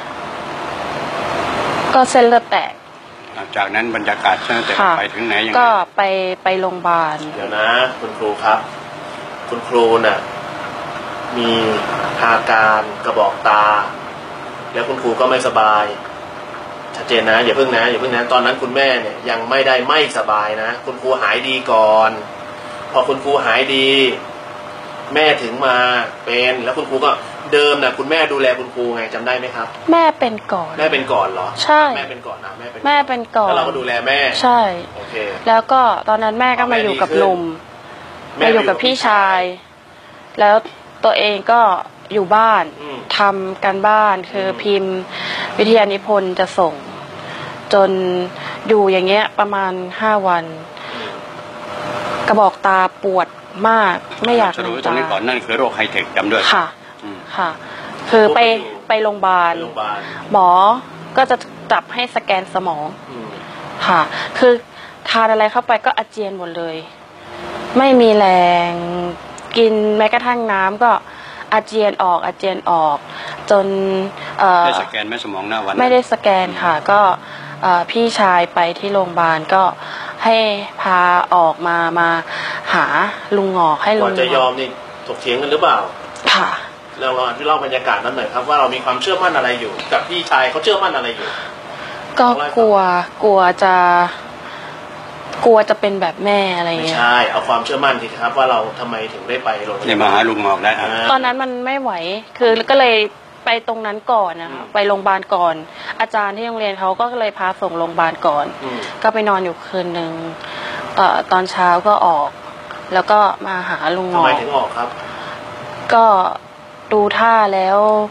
ก็เส้นเลือดแตกจากนั้นบรรยากาศเส้นเลือดแตกไปถึงไหนยังไงก็ไปไปโรงพยาบาลเดี๋ยวนะคุณครูครับคุณครูน่ะมีอาการกระบอกตาแล้วคุณครูก็ไม่สบายชัดเจนนะอย่าเพิ่งนะอย่าเพิ่งนะตอนนั้นคุณแม่เนี่ยยังไม่ได้ไม่สบายนะคุณครูหายดีก่อนพอคุณครูหายดีแม่ถึงมาเป็นแล้วคุณครูก็เดิมนะคุณแม่ดูแลคุณครูไงจำได้ไหมครับแม่เป็นก่อนแม่เป็นก่อนเหรอใช่แม่เป็นก่อนนะแม่เป็นแม่เป็นก่อนแล้วเราก็ดูแลแม่ใช่โอเคแล้วก็ตอนนั้นแม่ก็มาอยู่กับลุงมาอยู่กับพี่ชายแล้วตัวเองก็อยู่บ้านทำการบ้านคือพิมพ์วิทยานิพนธ์จะส่งจนอยู่อย่างเงี้ยประมาณห้าวันกระบอกตาปวดมากไม่อยากลืมตาตรงนี้ก่อนนั่นคือโรคไฮเทคจำด้วยค่ะค่ะคือไปไปโรงพยาบาลหมอก็จะจับให้สแกนสมองค่ะคือทานอะไรเข้าไปก็อาเจียนหมดเลยไม่มีแรงกินแม้กระทั่งน้ำก็อาเจียนออกอาเจียนออกจนได้สแกนไหมสมองหน้าวันไม่ได้สแกนค่ะก็พี่ชายไปที่โรงพยาบาลก็ให้พาออกมามาหาลุงหงอกให้ลุงจะยอมนี่ถกเถียงกันหรือเปล่าค่ะเราลองอธิบายบรรยากาศนั้นหน่อยครับว่าเรามีความเชื่อมั่นอะไรอยู่กับพี่ชายเขาเชื่อมั่นอะไรอยู่ก็กลัวกลัวจะกลัวจะเป็นแบบแม่อะไรเงี้ยไม่ใช่เอาความเชื่อมั่นทีครับว่าเราทำไมถึงได้ไปโรงพยาบาลเนี่ยมาหาลุงหงอกได้ตอนนั้นมันไม่ไหวคือก็เลยไปตรงนั้นก่อนนะคะไปโรงพยาบาลก่อนอาจารย์ที่โรงเรียนเขาก็เลยพาส่งโรงพยาบาลก่อนก็ไปนอนอยู่คืนนึงตอนเช้าก็ออกแล้วก็มาหาลุงหงอกทำไมถึงออกครับก็ดูท่าแล้ว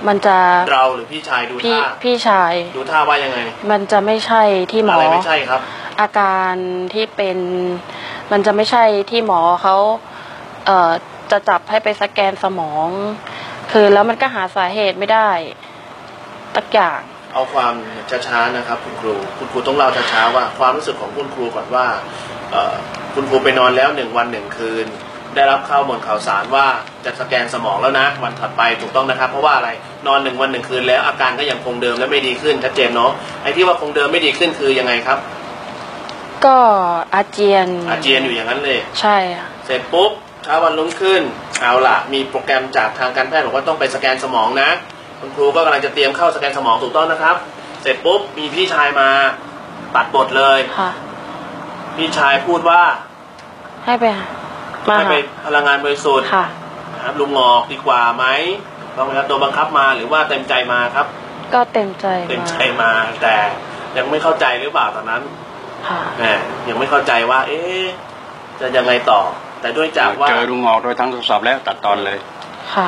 มันจะเราหรือพี่ชายดูท่าพี่ชายดูท่าว่ายังไงมันจะไม่ใช่ที่หมออะไรไม่ใช่ครับอาการที่เป็นมันจะไม่ใช่ที่หมอเขาเอ่อจะจับให้ไปสแกนสมองคือแล้วมันก็หาสาเหตุไม่ได้ตักอย่างเอาความช้าๆนะครับคุณครูคุณครูต้องเล่าช้าๆว่าความรู้สึกของคุณครูก่อนว่าคุณครูไปนอนแล้วหนึ่งวันหนึ่งคืนได้รับข้อมูลข่าวสารว่าจะสแกนสมองแล้วนะวันถัดไปถูกต้องนะครับเพราะว่าอะไรนอนหนึ่งวันหนึ่งคืนแล้วอาการก็ยังคงเดิมและไม่ดีขึ้นชัดเจนเนาะไอ้ที่ว่าคงเดิมไม่ดีขึ้นคือยังไงครับก็อาเจียนอาเจียนอยู่อย่างนั้นเลยใช่เสร็จปุ๊บเช้าวันรุ่งขึ้นเอาล่ะมีโปรแกรมจากทางการแพทย์บอกว่าต้องไปสแกนสมองนะคุณครูก็กำลังจะเตรียมเข้าสแกนสมองถูกต้องนะครับเสร็จปุ๊บมีพี่ชายมาตัดบทเลยพี่ชายพูดว่าให้ไปให้ไปพลังงานบริสุทธิ์นะครับลุงงอกดีกว่าไหมต้องไปรับตัวบังคับมาหรือว่าเต็มใจมาครับก็เต็มใจเต็มใจมาแต่ยังไม่เข้าใจหรือเปล่าตอนนั้นแหมยังไม่เข้าใจว่าเอ๊ะจะยังไงต่อแต่ด้วยจากว่าเจอลุงงอกโดยทั้งโทรศัพท์แล้วตัดตอนเลยค่ะ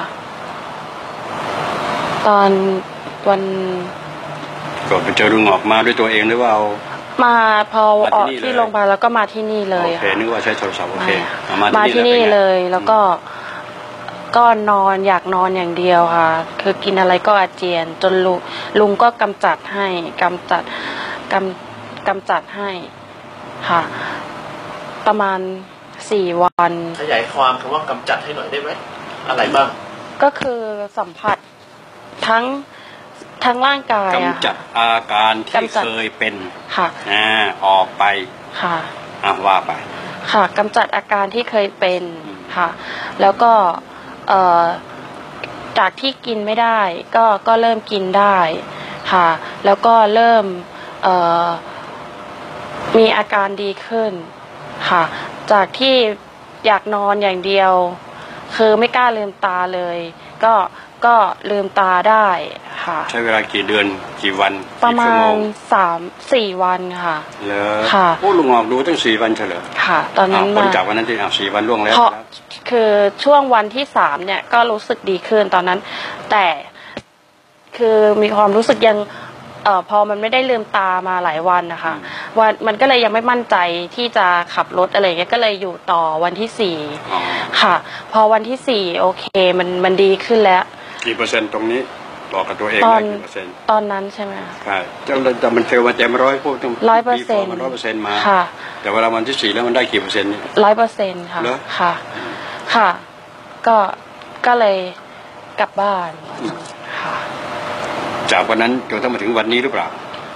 ตอนวันก็ไปเจอลุงงอกมาด้วยตัวเองหรือว่ามาพอออกที่โรงพยาบาลแล้วก็มาที่นี่เลยโอเคนึกว่าใช้โทรศัพท์โอเคมาที่นี่เลยแล้วก็ก็นอนอยากนอนอย่างเดียวค่ะคือกินอะไรก็อาเจียนจนลุงลุงก็กำจัดให้กำจัดกำกำจัดให้ค่ะประมาณสี่วันขยายความคำว่ากำจัดให้หน่อยได้ไหมอะไรบ้างก็คือสัมผัสทั้งทั้งร่างกายกำจัดอาการที่เคยเป็นค่ะอ่าออกไปค่ะอ่ะว่าไปค่ะกำจัดอาการที่เคยเป็นค่ะแล้วก็เอ่อจากที่กินไม่ได้ก็ก็เริ่มกินได้ค่ะแล้วก็เริ่มเอ่อมีอาการดีขึ้นค่ะจากที่อยากนอนอย่างเดียวคือไม่กล้าลืมตาเลยก็ก็ลืมตาได้ค่ะใช้เวลากี่เดือนกี่วันประมาณสามสี่วันค่ะเหรอค่ะโอ้ลุงงอกดูตั้งสี่วันเฉลยค่ะตอนนั้นมาจากวันนั้นที่อ่ะสี่วันล่วงแล้วคือช่วงวันที่สามเนี่ยก็รู้สึกดีขึ้นตอนนั้นแต่คือมีความรู้สึกยังเอ่อพอมันไม่ได้ลืมตามาหลายวันนะคะวันมันก็เลยยังไม่มั่นใจที่จะขับรถอะไรเงี้ยก็เลยอยู่ต่อวันที่สี่ค่ะพอวันที่สี่โอเคมันมันดีขึ้นแล้วกี่เปอร์เซ็นต์ตรงนี้บอกกับตัวเองได้กี่เปอร์เซ็นต์ตอนนั้นใช่ไหมใช่จะจะมันเฟลมาเต็มร้อยพูดต้องร้อยเปอร์เซ็นต์ร้อยเปอร์เซ็นต์มาค่ะแต่เวลาวันที่สี่แล้วมันได้กี่เปอร์เซ็นต์นี่ร้อยเปอร์เซ็นต์ค่ะค่ะค่ะก็ก็เลยกลับบ้านค่ะจากวันนั้นจนต้องมาถึงวันนี้หรือเปล่า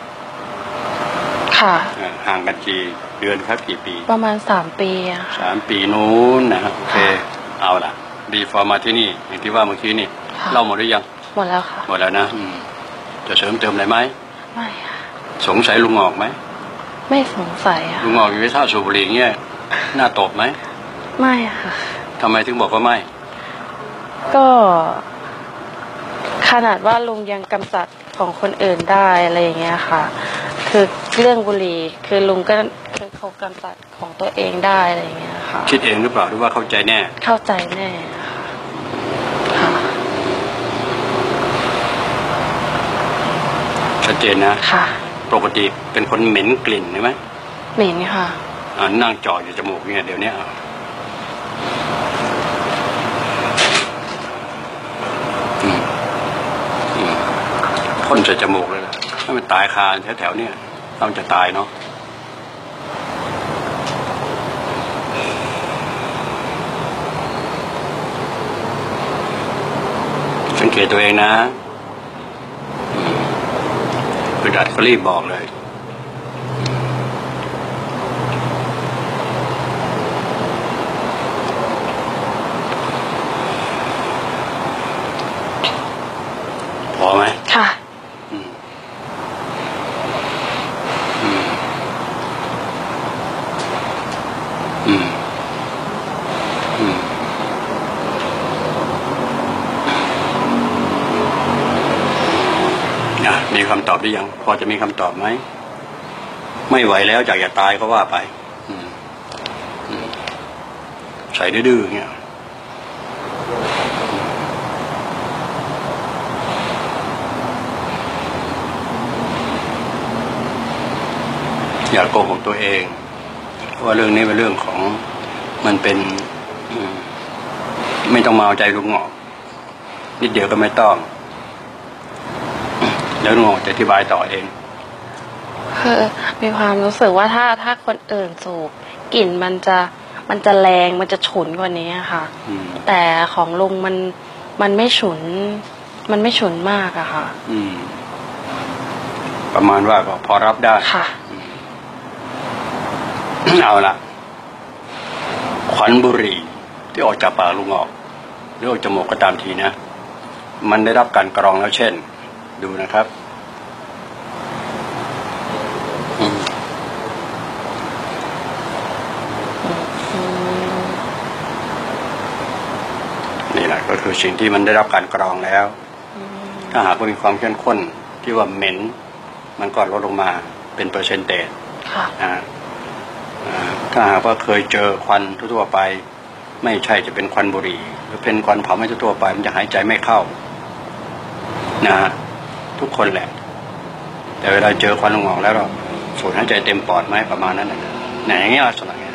ค่ะห่างกันกี่เดือนครับกี่ปีประมาณสามปีสามปีนู้นนะครับโอเคเอาล่ะดีฟอร์มาที่นี่อย่างที่ว่าเมื่อกี้นี่เล่าหมดหรือยังหมดแล้วค่ะหมดแล้วนะจะเสริมเติมอะไรไหมไม่ค่ะสงสัยลุงงอกไหมไม่สงสัยค่ะลุงงอกอยู่ในท่าสูบบุหรี่เงี้ยหน้าตบไหมไม่ค่ะทำไมถึงบอกว่าไม่ก็ขนาดว่าลุงยังกำจัดของคนอื่นได้อะไรอย่างเงี้ยค่ะคือเรื่องบุหรี่คือลุงก็คือเขากำจัดของตัวเองได้อะไรอย่างเงี้ยค่ะคิดเองหรือเปล่าหรือว่าเข้าใจแน่เข้าใจแน่ค่ะชัดเจนนะค่ะปกติเป็นคนเหม็นกลิ่นใช่ไหมเหม็นค่ะอ่านั่งจ่ออยู่จมูกเนี่ยเดี๋ยวนี้พ่นใส่จมูกเลยล่ะถ้ามันตายคาแถวๆเนี่ยต้องจะตายเนาะสังเกตตัวเองนะคือดัดก็รีบบอกเลยพอไหมค่ะมีคำตอบหรือยังพอจะมีคำตอบไหมไม่ไหวแล้วอยากจะตายก็ว่าไปใส่ดื้อๆเงี้ยอย่าโกหกตัวเองเพราะว่าเรื่องนี้เป็นเรื่องของมันเป็นไม่ต้องมาเอาใจลุงหงอกนิดเดียวก็ไม่ต้องแล้วลุงหงอกจะอธิบายต่อเองคือมีความรู้สึกว่าถ้าถ้าคนอื่นสูบกลิ่นมันจะมันจะแรงมันจะฉุนกว่านี้ค่ะแต่ของลุงมันมันไม่ฉุนมันไม่ฉุนมากอะค่ะอืมประมาณว่าก็พอรับได้ค่ะเอาละควันบุหรี่ที่ออกจากปากลุงออกหรือออกจมูกก็ตามทีนะมันได้รับการกรองแล้วเช่นดูนะครับนี่แหละก็คือสิ่งที่มันได้รับการกรองแล้วถ้าหากว่ามีความเข้มข้นที่ว่าเหม็นมันก็ลดลงมาเป็นเปอร์เซนเตจถ้าหากว่าเคยเจอควันทั่วไปไม่ใช่จะเป็นควันบุหรี่หรือเป็นควันเผาไม่ทั่วไปมันจะหายใจไม่เข้านะทุกคนแหละแต่เวลาเจอควันลงออกแล้วเราสูดหายใจเต็มปอดไหมประมาณนั้นนะอย่างเงี้ยลักษณะเงี้ย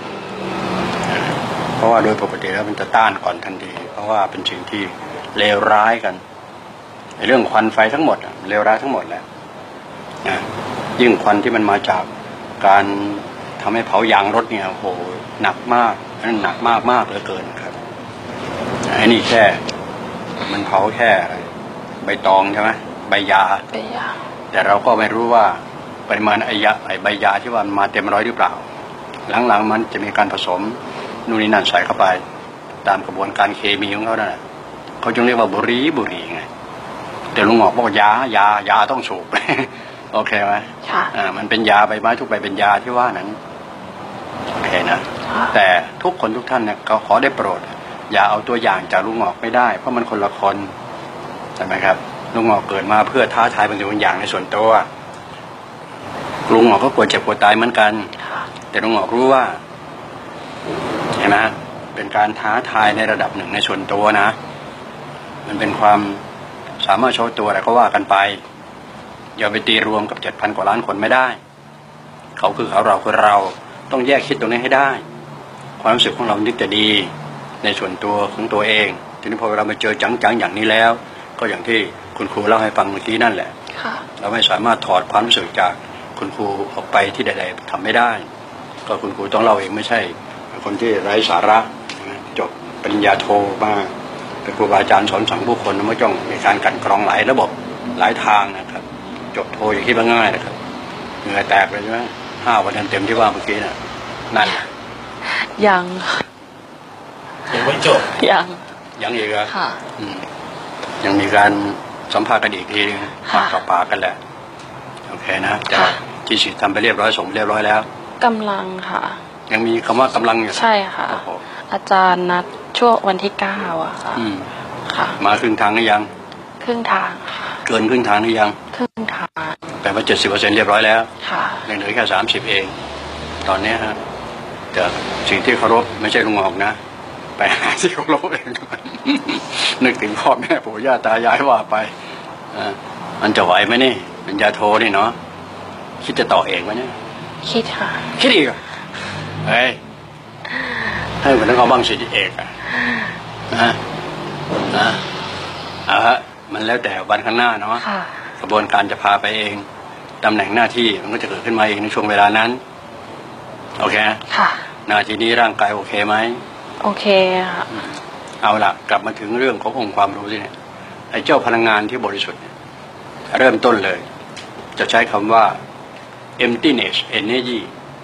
เพราะว่าโดยปกติแล้วมันจะต้านก่อนทันทีเพราะว่าเป็นสิ่งที่เลวร้ายกันเรื่องควันไฟทั้งหมดเลวร้ายทั้งหมดแหละนะยิ่งควันที่มันมาจากการทำให้เผายางรถเนี่ยโอ้โหหนักมากนั่นหนักมากมากเหลือเกินครับไอ้นี่แค่มันเผาแค่ใบตองใช่ไหมใบยาใบยาแต่เราก็ไม่รู้ว่าปริมาณไอ้ยาไอ้ใบยาที่ว่ามาเต็มร้อยหรือเปล่าหลังๆมันจะมีการผสมนู่นนี่นั่นใส่เข้าไปตามกระบวนการเคมีของเขานั่นแหละเขาจึงเรียกว่าบุหรี่บุหรี่ไงแต่ลุงหงอกบอกยายายาต้องสูบ โอเคไหมค่ะอ่ามันเป็นยาใบไม้ทุกใบเป็นยาที่ว่านั้นโอเคนะแต่ทุกคนทุกท่านเนี่ยเขาขอได้โปรดอย่าเอาตัวอย่างจากลุงหงอกไม่ได้เพราะมันคนละคนใช่ไหมครับลุงหงอกเกิดมาเพื่อท้าทายบางสิ่งบางอย่างในส่วนตัวลุงหงอกก็กลัวเจ็บกลัวตายเหมือนกันแต่ลุงหงอกรู้ว่าเห็นไหมเป็นการท้าทายในระดับหนึ่งในส่วนตัวนะมันเป็นความสามารถโชว์ตัวอะไรก็ว่ากันไปอย่าไปตีรวมกับเจ็ดพันกว่าล้านคนไม่ได้เขาคือเขาเราคือเราต้องแยกคิดตรงนี้ให้ได้ความรู้สึกของเรานึกจะดีในส่วนตัวของตัวเองทีนี้พอเรามาเจอจังๆอย่างนี้แล้วก็อย่างที่คุณครูเล่าให้ฟังเมื่อกี้นั่นแหละเราไม่สามารถถอดความรู้สึกจากคุณครูออกไปที่ใดๆทำไม่ได้ก็คุณครูต้องเล่าเองไม่ใช่คนที่ไร้สาระจบปริญญาโทมาเป็นครูบาอาจารย์สอนสั่งผู้คนไม่ต้องมีการกันกรองหลายระบบหลายทางนะครับจบโทอย่าคิดว่าง่ายนะครับเหงื่อแตกเลยใช่ไหมห้าวันเต็มที่ว่าเมื่อกี้น่ะนั่นยังยังไม่จบยังยังอีกเหรอค่ะยังมีการสัมภาษณ์กันอีกทีปากต่อปากกันแหละโอเคนะจะที่ฉีดทำไปเรียบร้อยส่งเรียบร้อยแล้วกำลังค่ะยังมีคำว่ากำลังอยู่ใช่ค่ะอาจารย์นัดช่วงวันที่เก้าอะค่ะค่ะมาครึ่งทางหรือยังครึ่งทางค่ะเกินครึ่งทางหรือยังครึ่งทางแปลว่าเจ็ดสิบเปอร์เซ็นต์เรียบร้อยแล้วค่ะยังเหลือแค่สามสิบเองตอนนี้ฮะแต่สิ่งที่เคารพไม่ใช่ลุงออกนะไปหาที่เคารพเองนึกถึงพ่อแม่ปู่ย่าตายายว่าไปอ่ามันจะไหวไหมนี่เป็นยาโทนี่เนาะคิดจะต่อเองไหมเนี่ยคิดค่ะคิดอีกเฮ้ยให้มันต้องเอาบ้างสิเอกอะนะนะเอาฮะมันแล้วแต่วันข้างหน้าเนาะกระบวนการจะพาไปเองตำแหน่งหน้าที่มันก็จะเกิดขึ้นมาเองในช่วงเวลานั้นโอเคค่ะนาทีนี้ร่างกายโอเคไหมโอเคค่ะเอาล่ะกลับมาถึงเรื่องขององค์ความรู้สิเนี่ยไอ้เจ้าพลังงานที่บริสุทธิ์เริ่มต้นเลยจะใช้คำว่า emptiness energy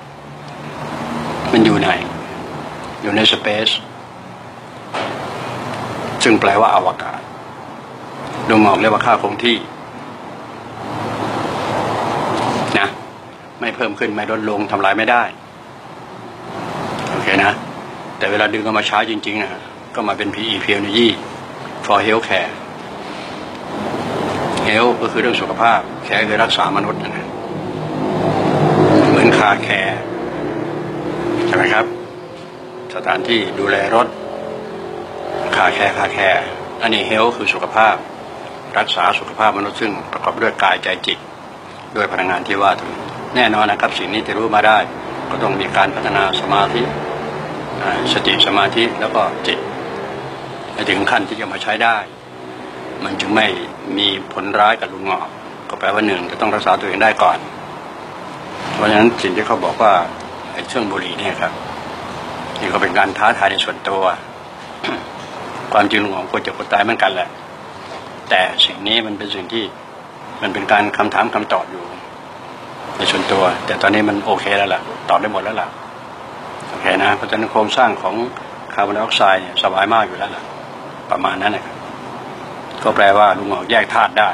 มันอยู่ไหนอยู่ใน space ซึ่งแปลว่าอวกาศดวงหมอกเรียกว่าค่าคงที่นะไม่เพิ่มขึ้นไม่ลดลงทำลายไม่ได้โอเคนะแต่เวลาดึงออกมาใช้จริงๆนะก็มาเป็น พี อี Energy for Health Care Health ก็คือเรื่องสุขภาพแคร์คือรักษามนุษย์นะเหมือนคาแคร์ใช่ไหมครับสถานที่ดูแลรถคาแคร์คาแคร์อันนี้ Health คือสุขภาพรักษาสุขภาพมนุษย์ซึ่งประกอบด้วยกายใจจิตด้วยพลังงานที่ว่าถึงแน่นอนนะครับสิ่งนี้จะรู้มาได้ก็ต้องมีการพัฒนาสมาธิสติสมาธิแล้วก็จิตให้ถึงขั้นที่จะมาใช้ได้มันจึงไม่มีผลร้ายกับลุงหงอกก็แปลว่าหนึ่งจะต้องรักษาตัวเองได้ก่อนเพราะฉะนั้นสิ่งที่เขาบอกว่าไอ้เรื่องบุหรี่เนี่ยครับนี่ก็เป็นการท้าทายในส่วนตัวความจริงลุงหงอกควรจะอดตายเหมือนกันแหละแต่สิ่งนี้มันเป็นสิ่งที่มันเป็นการคำถามคำตอบอยู่ในส่วนตัวแต่ตอนนี้มันโอเคแล้วล่ะตอบได้หมดแล้วล่ะโอเคนะเพราะฉะนั้นโครงสร้างของคาร์บอนไดออกไซด์เนี่ยสบายมากอยู่แล้วล่ะประมาณนั้นนะครับก็แปลว่าลุงหงอกแยกธาตุได้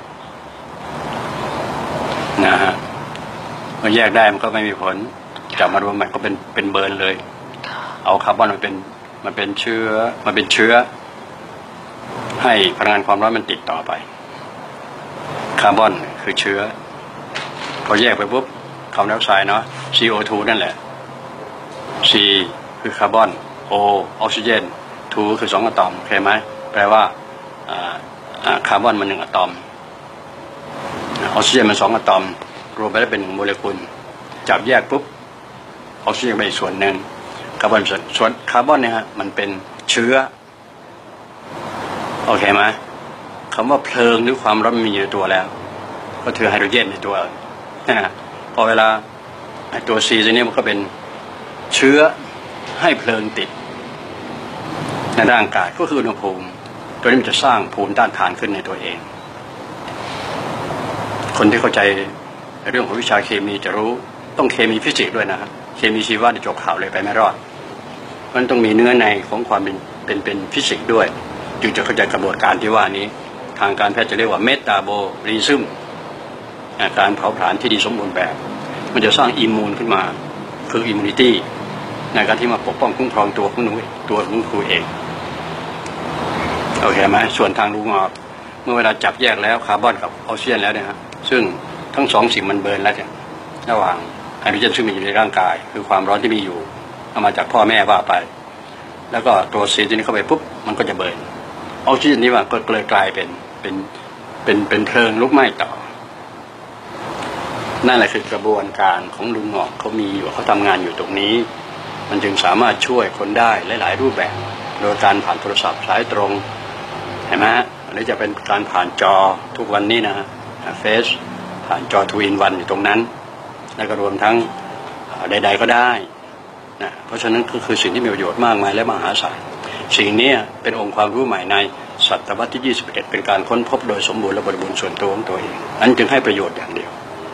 นะฮะเมื่อแยกได้มันก็ไม่มีผลจับมารวมใหม่ก็เป็นเป็นเบิร์นเลยเอาคาร์บอนมันเป็นมันเป็นเชื้อมันเป็นเชื้อให้พลังงานความร้อนมันติดต่อไปคาร์บอนคือเชื้อพอแยกไปปุ๊บคาร์บอนไดออกไซด์เนาะ ซี โอ ทู นั่นแหละ C คือคาร์บอน O ออกซิเจน ทู คือสองอะตอมโอเคไหมแปลว่าคาร์บอนมันหนึ่งอะตอมออกซิเจนมันสองอะตอมรวมไปแล้วเป็นหนึ่งโมเลกุลจับแยกปุ๊บออกซิเจนไปอีกส่วนหนึ่งคาร์บอนส่วนคาร์บอนเนี่ยฮะมันเป็นเชื้อโอเคไหมคำว่าเพลิงหรือความร้อนมีอยู่ในตัวแล้วก็ถือไฮโดรเจนในตัวนะพอเวลาตัว C ตัวนี้มันก็เป็นเชื้อให้เพลิงติดในร่างกายก็คืออุณหภูมิตัวนี้มันจะสร้างภูมิต้านทานขึ้นในตัวเองคนที่เข้าใจเรื่องของวิชาเคมีจะรู้ต้องเคมีฟิสิกส์ด้วยนะครับเคมีชีวะจะจบข่าวเลยไปไม่รอดมันต้องมีเนื้อในของความเป็นเป็นเป็นฟิสิกส์ด้วยจึงจะเข้าใจกระบวนการที่ว่านี้ทางการแพทย์จะเรียกว่าเมตาโบลิซึมการเผาผลาญที่ดีสมบูรณ์แบบมันจะสร้างอิมมูนขึ้นมาคืออิมมูนิตี้ในการที่มาปกป้องคุ้มครองตัวของหนูตัวของครูเองโอเคไหมส่วนทางลุงหงอกเมื่อเวลาจับแยกแล้วคาร์บอนกับออกซิเจนแล้วเนี่ยฮะซึ่งทั้งสองสิ่งมันเบิร์นแล้วเนี่ยระหว่างไฮโดรเจนซึ่งมีอยู่ในร่างกายคือความร้อนที่มีอยู่เอามาจากพ่อแม่ว่าไปแล้วก็ตัวซีตัวนี้เข้าไปปุ๊บมันก็จะเบิร์นออกซิเจนนี้ว่าก็เลยกลายเป็นเป็นเป็นเป็นเพลิงลุกไหม้ต่อนั่นแหละคือกระบวนการของลุงหงอกเขามีอยู่เขาทำงานอยู่ตรงนี้มันจึงสามารถช่วยคนได้หลายๆรูปแบบโดยการผ่านโทรศัพท์สายตรงเห็นไหมฮะหรือจะเป็นการผ่านจอทุกวันนี้นะฮะเฟซผ่านจอทวินวันอยู่ตรงนั้นแล้วก็รวมทั้งใดๆก็ได้นะเพราะฉะนั้นก็คือสิ่งที่มีประโยชน์มากมายและมหาศาลสิ่งนี้เป็นองค์ความรู้ใหม่ในศตวรรษที่ยี่สิบเอ็ดเป็นการค้นพบโดยสมบูรณ์และบริบูรณ์ส่วนตัวของตัวเองนั้นจึงให้ประโยชน์อย่างเดียว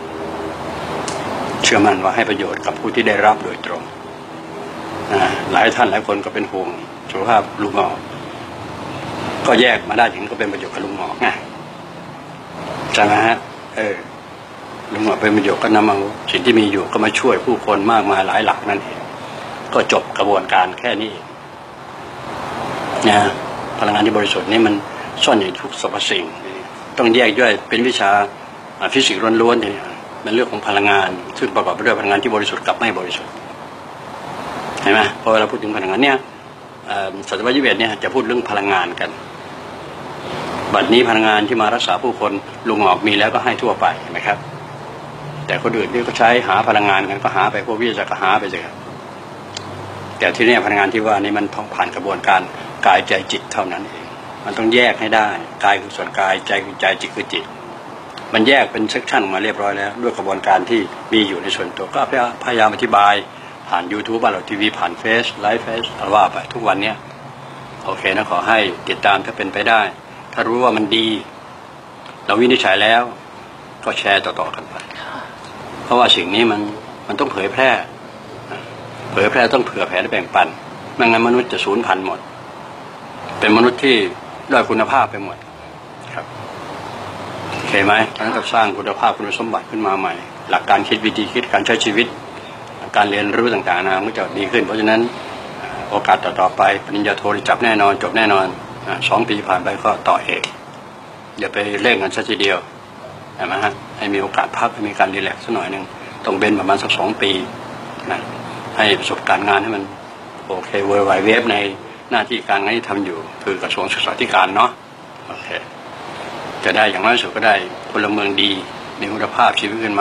เชื่อมั่นว่าให้ประโยชน์กับผู้ที่ได้รับโดยตรงหลายท่านหลายคนก็เป็นห่วงสุขภาพลุงหงอกก็แยกมาได้ถึงก็เป็นประโยชน์กับลุงหงอกไงใช่ไหมฮะเออลุงหงอกเป็นประโยชน์ก็นำเอาสิ่งที่มีอยู่ก็มาช่วยผู้คนมากมายหลายหลักนั่นเองก็จบกระบวนการแค่นี้เองนะพลังงานที่บริสุทธิ์นี่มันซ่อนอยู่ทุกสรรพสิ่งต้องแยกย่อยเป็นวิชาฟิสิกส์ล้วนๆเนี่ยเป็นเรื่องของพลังงานซึ่งประกอบไปด้วยพลังงานที่บริสุทธิ์กับไม่บริสุทธิ์เห็นไหมพอเราพูดถึงพลังงานเนี่ยศตวรรษที่ยี่สิบเอ็ดเนี่ยจะพูดเรื่องพลังงานกันบัดนี้พลังงานที่มารักษาผู้คนลุงหงอกมีแล้วก็ให้ทั่วไปเห็นไหมครับแต่คนอื่นที่ก็ใช้หาพลังงานกันก็หาไปพวกวิทยาศาสตร์ก็หาไปเลยครับแต่ที่นี่พลังงานที่ว่านี้มันต้องผ่านกระบวนการกายใจจิตเท่านั้นเองมันต้องแยกให้ได้กายคือส่วนกายใจคือใจจิตคือจิตมันแยกเป็นเซกชันออกมาเรียบร้อยแล้วด้วยกระบวนการที่มีอยู่ในส่วนตัวก็พยายามอธิบายผ่าน YouTube ผ่านทีวีผ่านเฟซไลฟ์เฟซอะไรว่าไปทุกวันเนี้ยโอเคนะขอให้ติดตามถ้าเป็นไปได้ถ้ารู้ว่ามันดีเราวินิจฉัยแล้วก็แชร์ต่อๆกันไปเพราะว่าสิ่งนี้มันมันต้องเผยแพร่เผยแพร่ต้องเผื่อแผ่และแบ่งปันไม่งั้นมนุษย์จะสูญพันธุ์หมดเป็นมนุษย์ที่ด้อยคุณภาพไปหมดครับโอเคไหมเพราะฉะนั้นก็สร้างคุณภาพคุณสมบัติขึ้นมาใหม่หลักการคิดวิธีคิดการใช้ชีวิตการเรียนรู้ต่างๆนะมันจะดีขึ้นเพราะฉะนั้นโอกาสต่อๆไปปริญญาโทจับแน่นอนจบแน่นอนสองปีผ่านไปก็ต่อเอกอย่าไปเร่งกันซะทีเดียวใช่ไหมฮะให้มีโอกาสพักให้มีการรีแลกซ์สักหน่อยหนึ่งต้องเป็นประมาณสักสองปีนะให้ประสบการณ์งานให้มันโอเคเวิร์ลไวด์เว็บในหน้าที่การงานที่ทำอยู่คือกระทรวงศึกษาธิการเนาะโอเคจะได้อย่างน้อยสุดก็ได้พลเมืองดีมีคุณภาพชีวิตขึ้นมา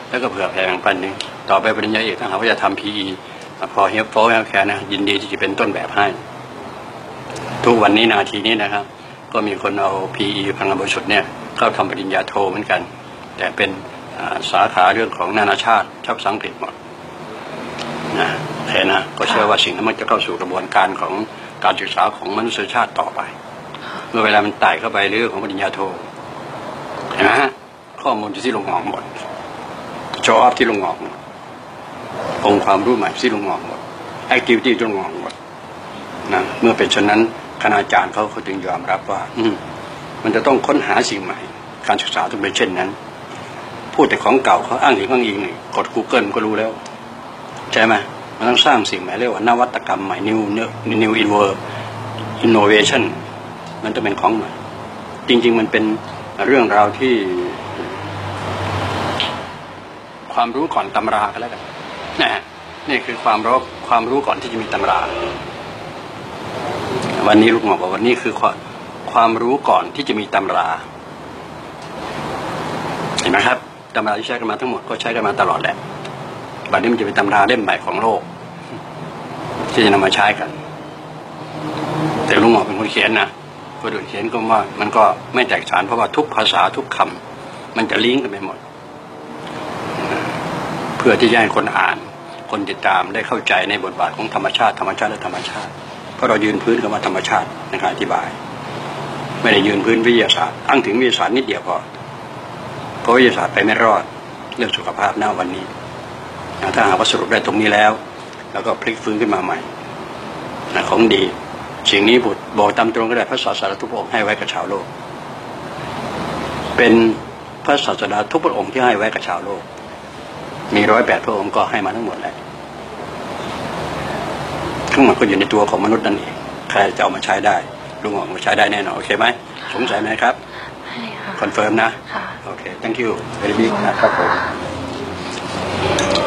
แล้วก็เผื่อแผ่แบ่งปันนึงต่อไปปริญญาเอกถ้าหากว่าจะทำ พี อี พอเฮฟโฟร์เฮลแคร์นะยินดีที่จะเป็นต้นแบบให้ทุกวันนี้นาทีนี้นะครับก็มีคนเอา พี อี พลังงานบริสุทธิ์เนี่ยเข้าทำปริญญาโทเหมือนกันแต่เป็นสาขาเรื่องของนานาชาติชอบภาษาอังกฤษหมดนะแค่นะก็เชื่อว่าสิ่งนั้นมันจะเข้าสู่กระบวนการของการศึกษาของมนุษยชาติต่อไปเมื่อเวลามันไต่เข้าไปเรื่องของปริญญาโทเห็นไหมฮะข้อมูลที่ลงออกหมดโชว์ออฟที่ลงออกหมดองค์ความรู้ใหม่ที่ลงออกหมดแอคทิวิตี้ที่ลงออกหมดนะเมื่อเป็นเช่นนั้นคณาจารย์เขาเขาจึงยอมรับว่าอืมมันจะต้องค้นหาสิ่งใหม่การศึกษาต้องเป็นเช่นนั้นพูดแต่ของเก่าเขาอ้างถึงอ้างอิงนี่กด Google ก็รู้แล้วใช่ไหมมันต้องสร้างสิ่งใหม่เรียกว่านวัตกรรมใหม่ new new innovation มันต้องเป็นของใหม่จริงๆมันเป็นเรื่องราวที่ความรู้ก่อนตำรากันแล้วกันนะฮะนี่คือความรู้ความรู้ก่อนที่จะมีตำราวันนี้ลูกหมอบอกว่านี่คือความความรู้ก่อนที่จะมีตำราเห็นไหมครับตำราที่ใช้กันมาทั้งหมดก็ใช้กันมาตลอดแหละบัดนี้มันจะเป็นตำราเล่มใหม่ของโลกที่จะนำมาใช้กันแต่ลุงหมอเป็นคนเขียนนะคนอื่นเขียนก็ว่ามันก็ไม่แตกต่างเพราะว่าทุกภาษาทุกคำมันจะลิงก์กันไปหมดเพื่อที่จะให้คนอ่านคนติดตามได้เข้าใจในบทบาทของธรรมชาติธรรมชาติและธรรมชาติเพราะเรายืนพื้นกับว่าธรรมชาติในการอธิบายไม่ได้ยืนพื้นวิทยาศาสตร์อ้างถึงวิทยาศาสตร์นิดเดียวพอเพราะวิทยาศาสตร์ไปไม่รอดเรื่องสุขภาพหน้าวันนี้ถ้าหากว่าสรุปได้ตรงนี้แล้วแล้วก็พลิกฟื้นขึ้นมาใหม่นะของดีสิ่งนี้บุตรบอกตามตรงก็ได้พระศาสดาทุกพระองค์ให้ไว้กับชาวโลกเป็นพระศาสดาทุกพระองค์ที่ให้ไว้กับชาวโลกมีร้อยแปดพระองค์ก็ให้มาทั้งหมดแล้วทั้งหมดก็อยู่ในตัวของมนุษย์นั่นเองใครจะเอามาใช้ได้ลุงออกมาใช้ได้แน่นอนโอเคไหมสงสัยไหมครับใช่ค่ะคอนเฟิร์มนะโอเค thank you very big นะครับผม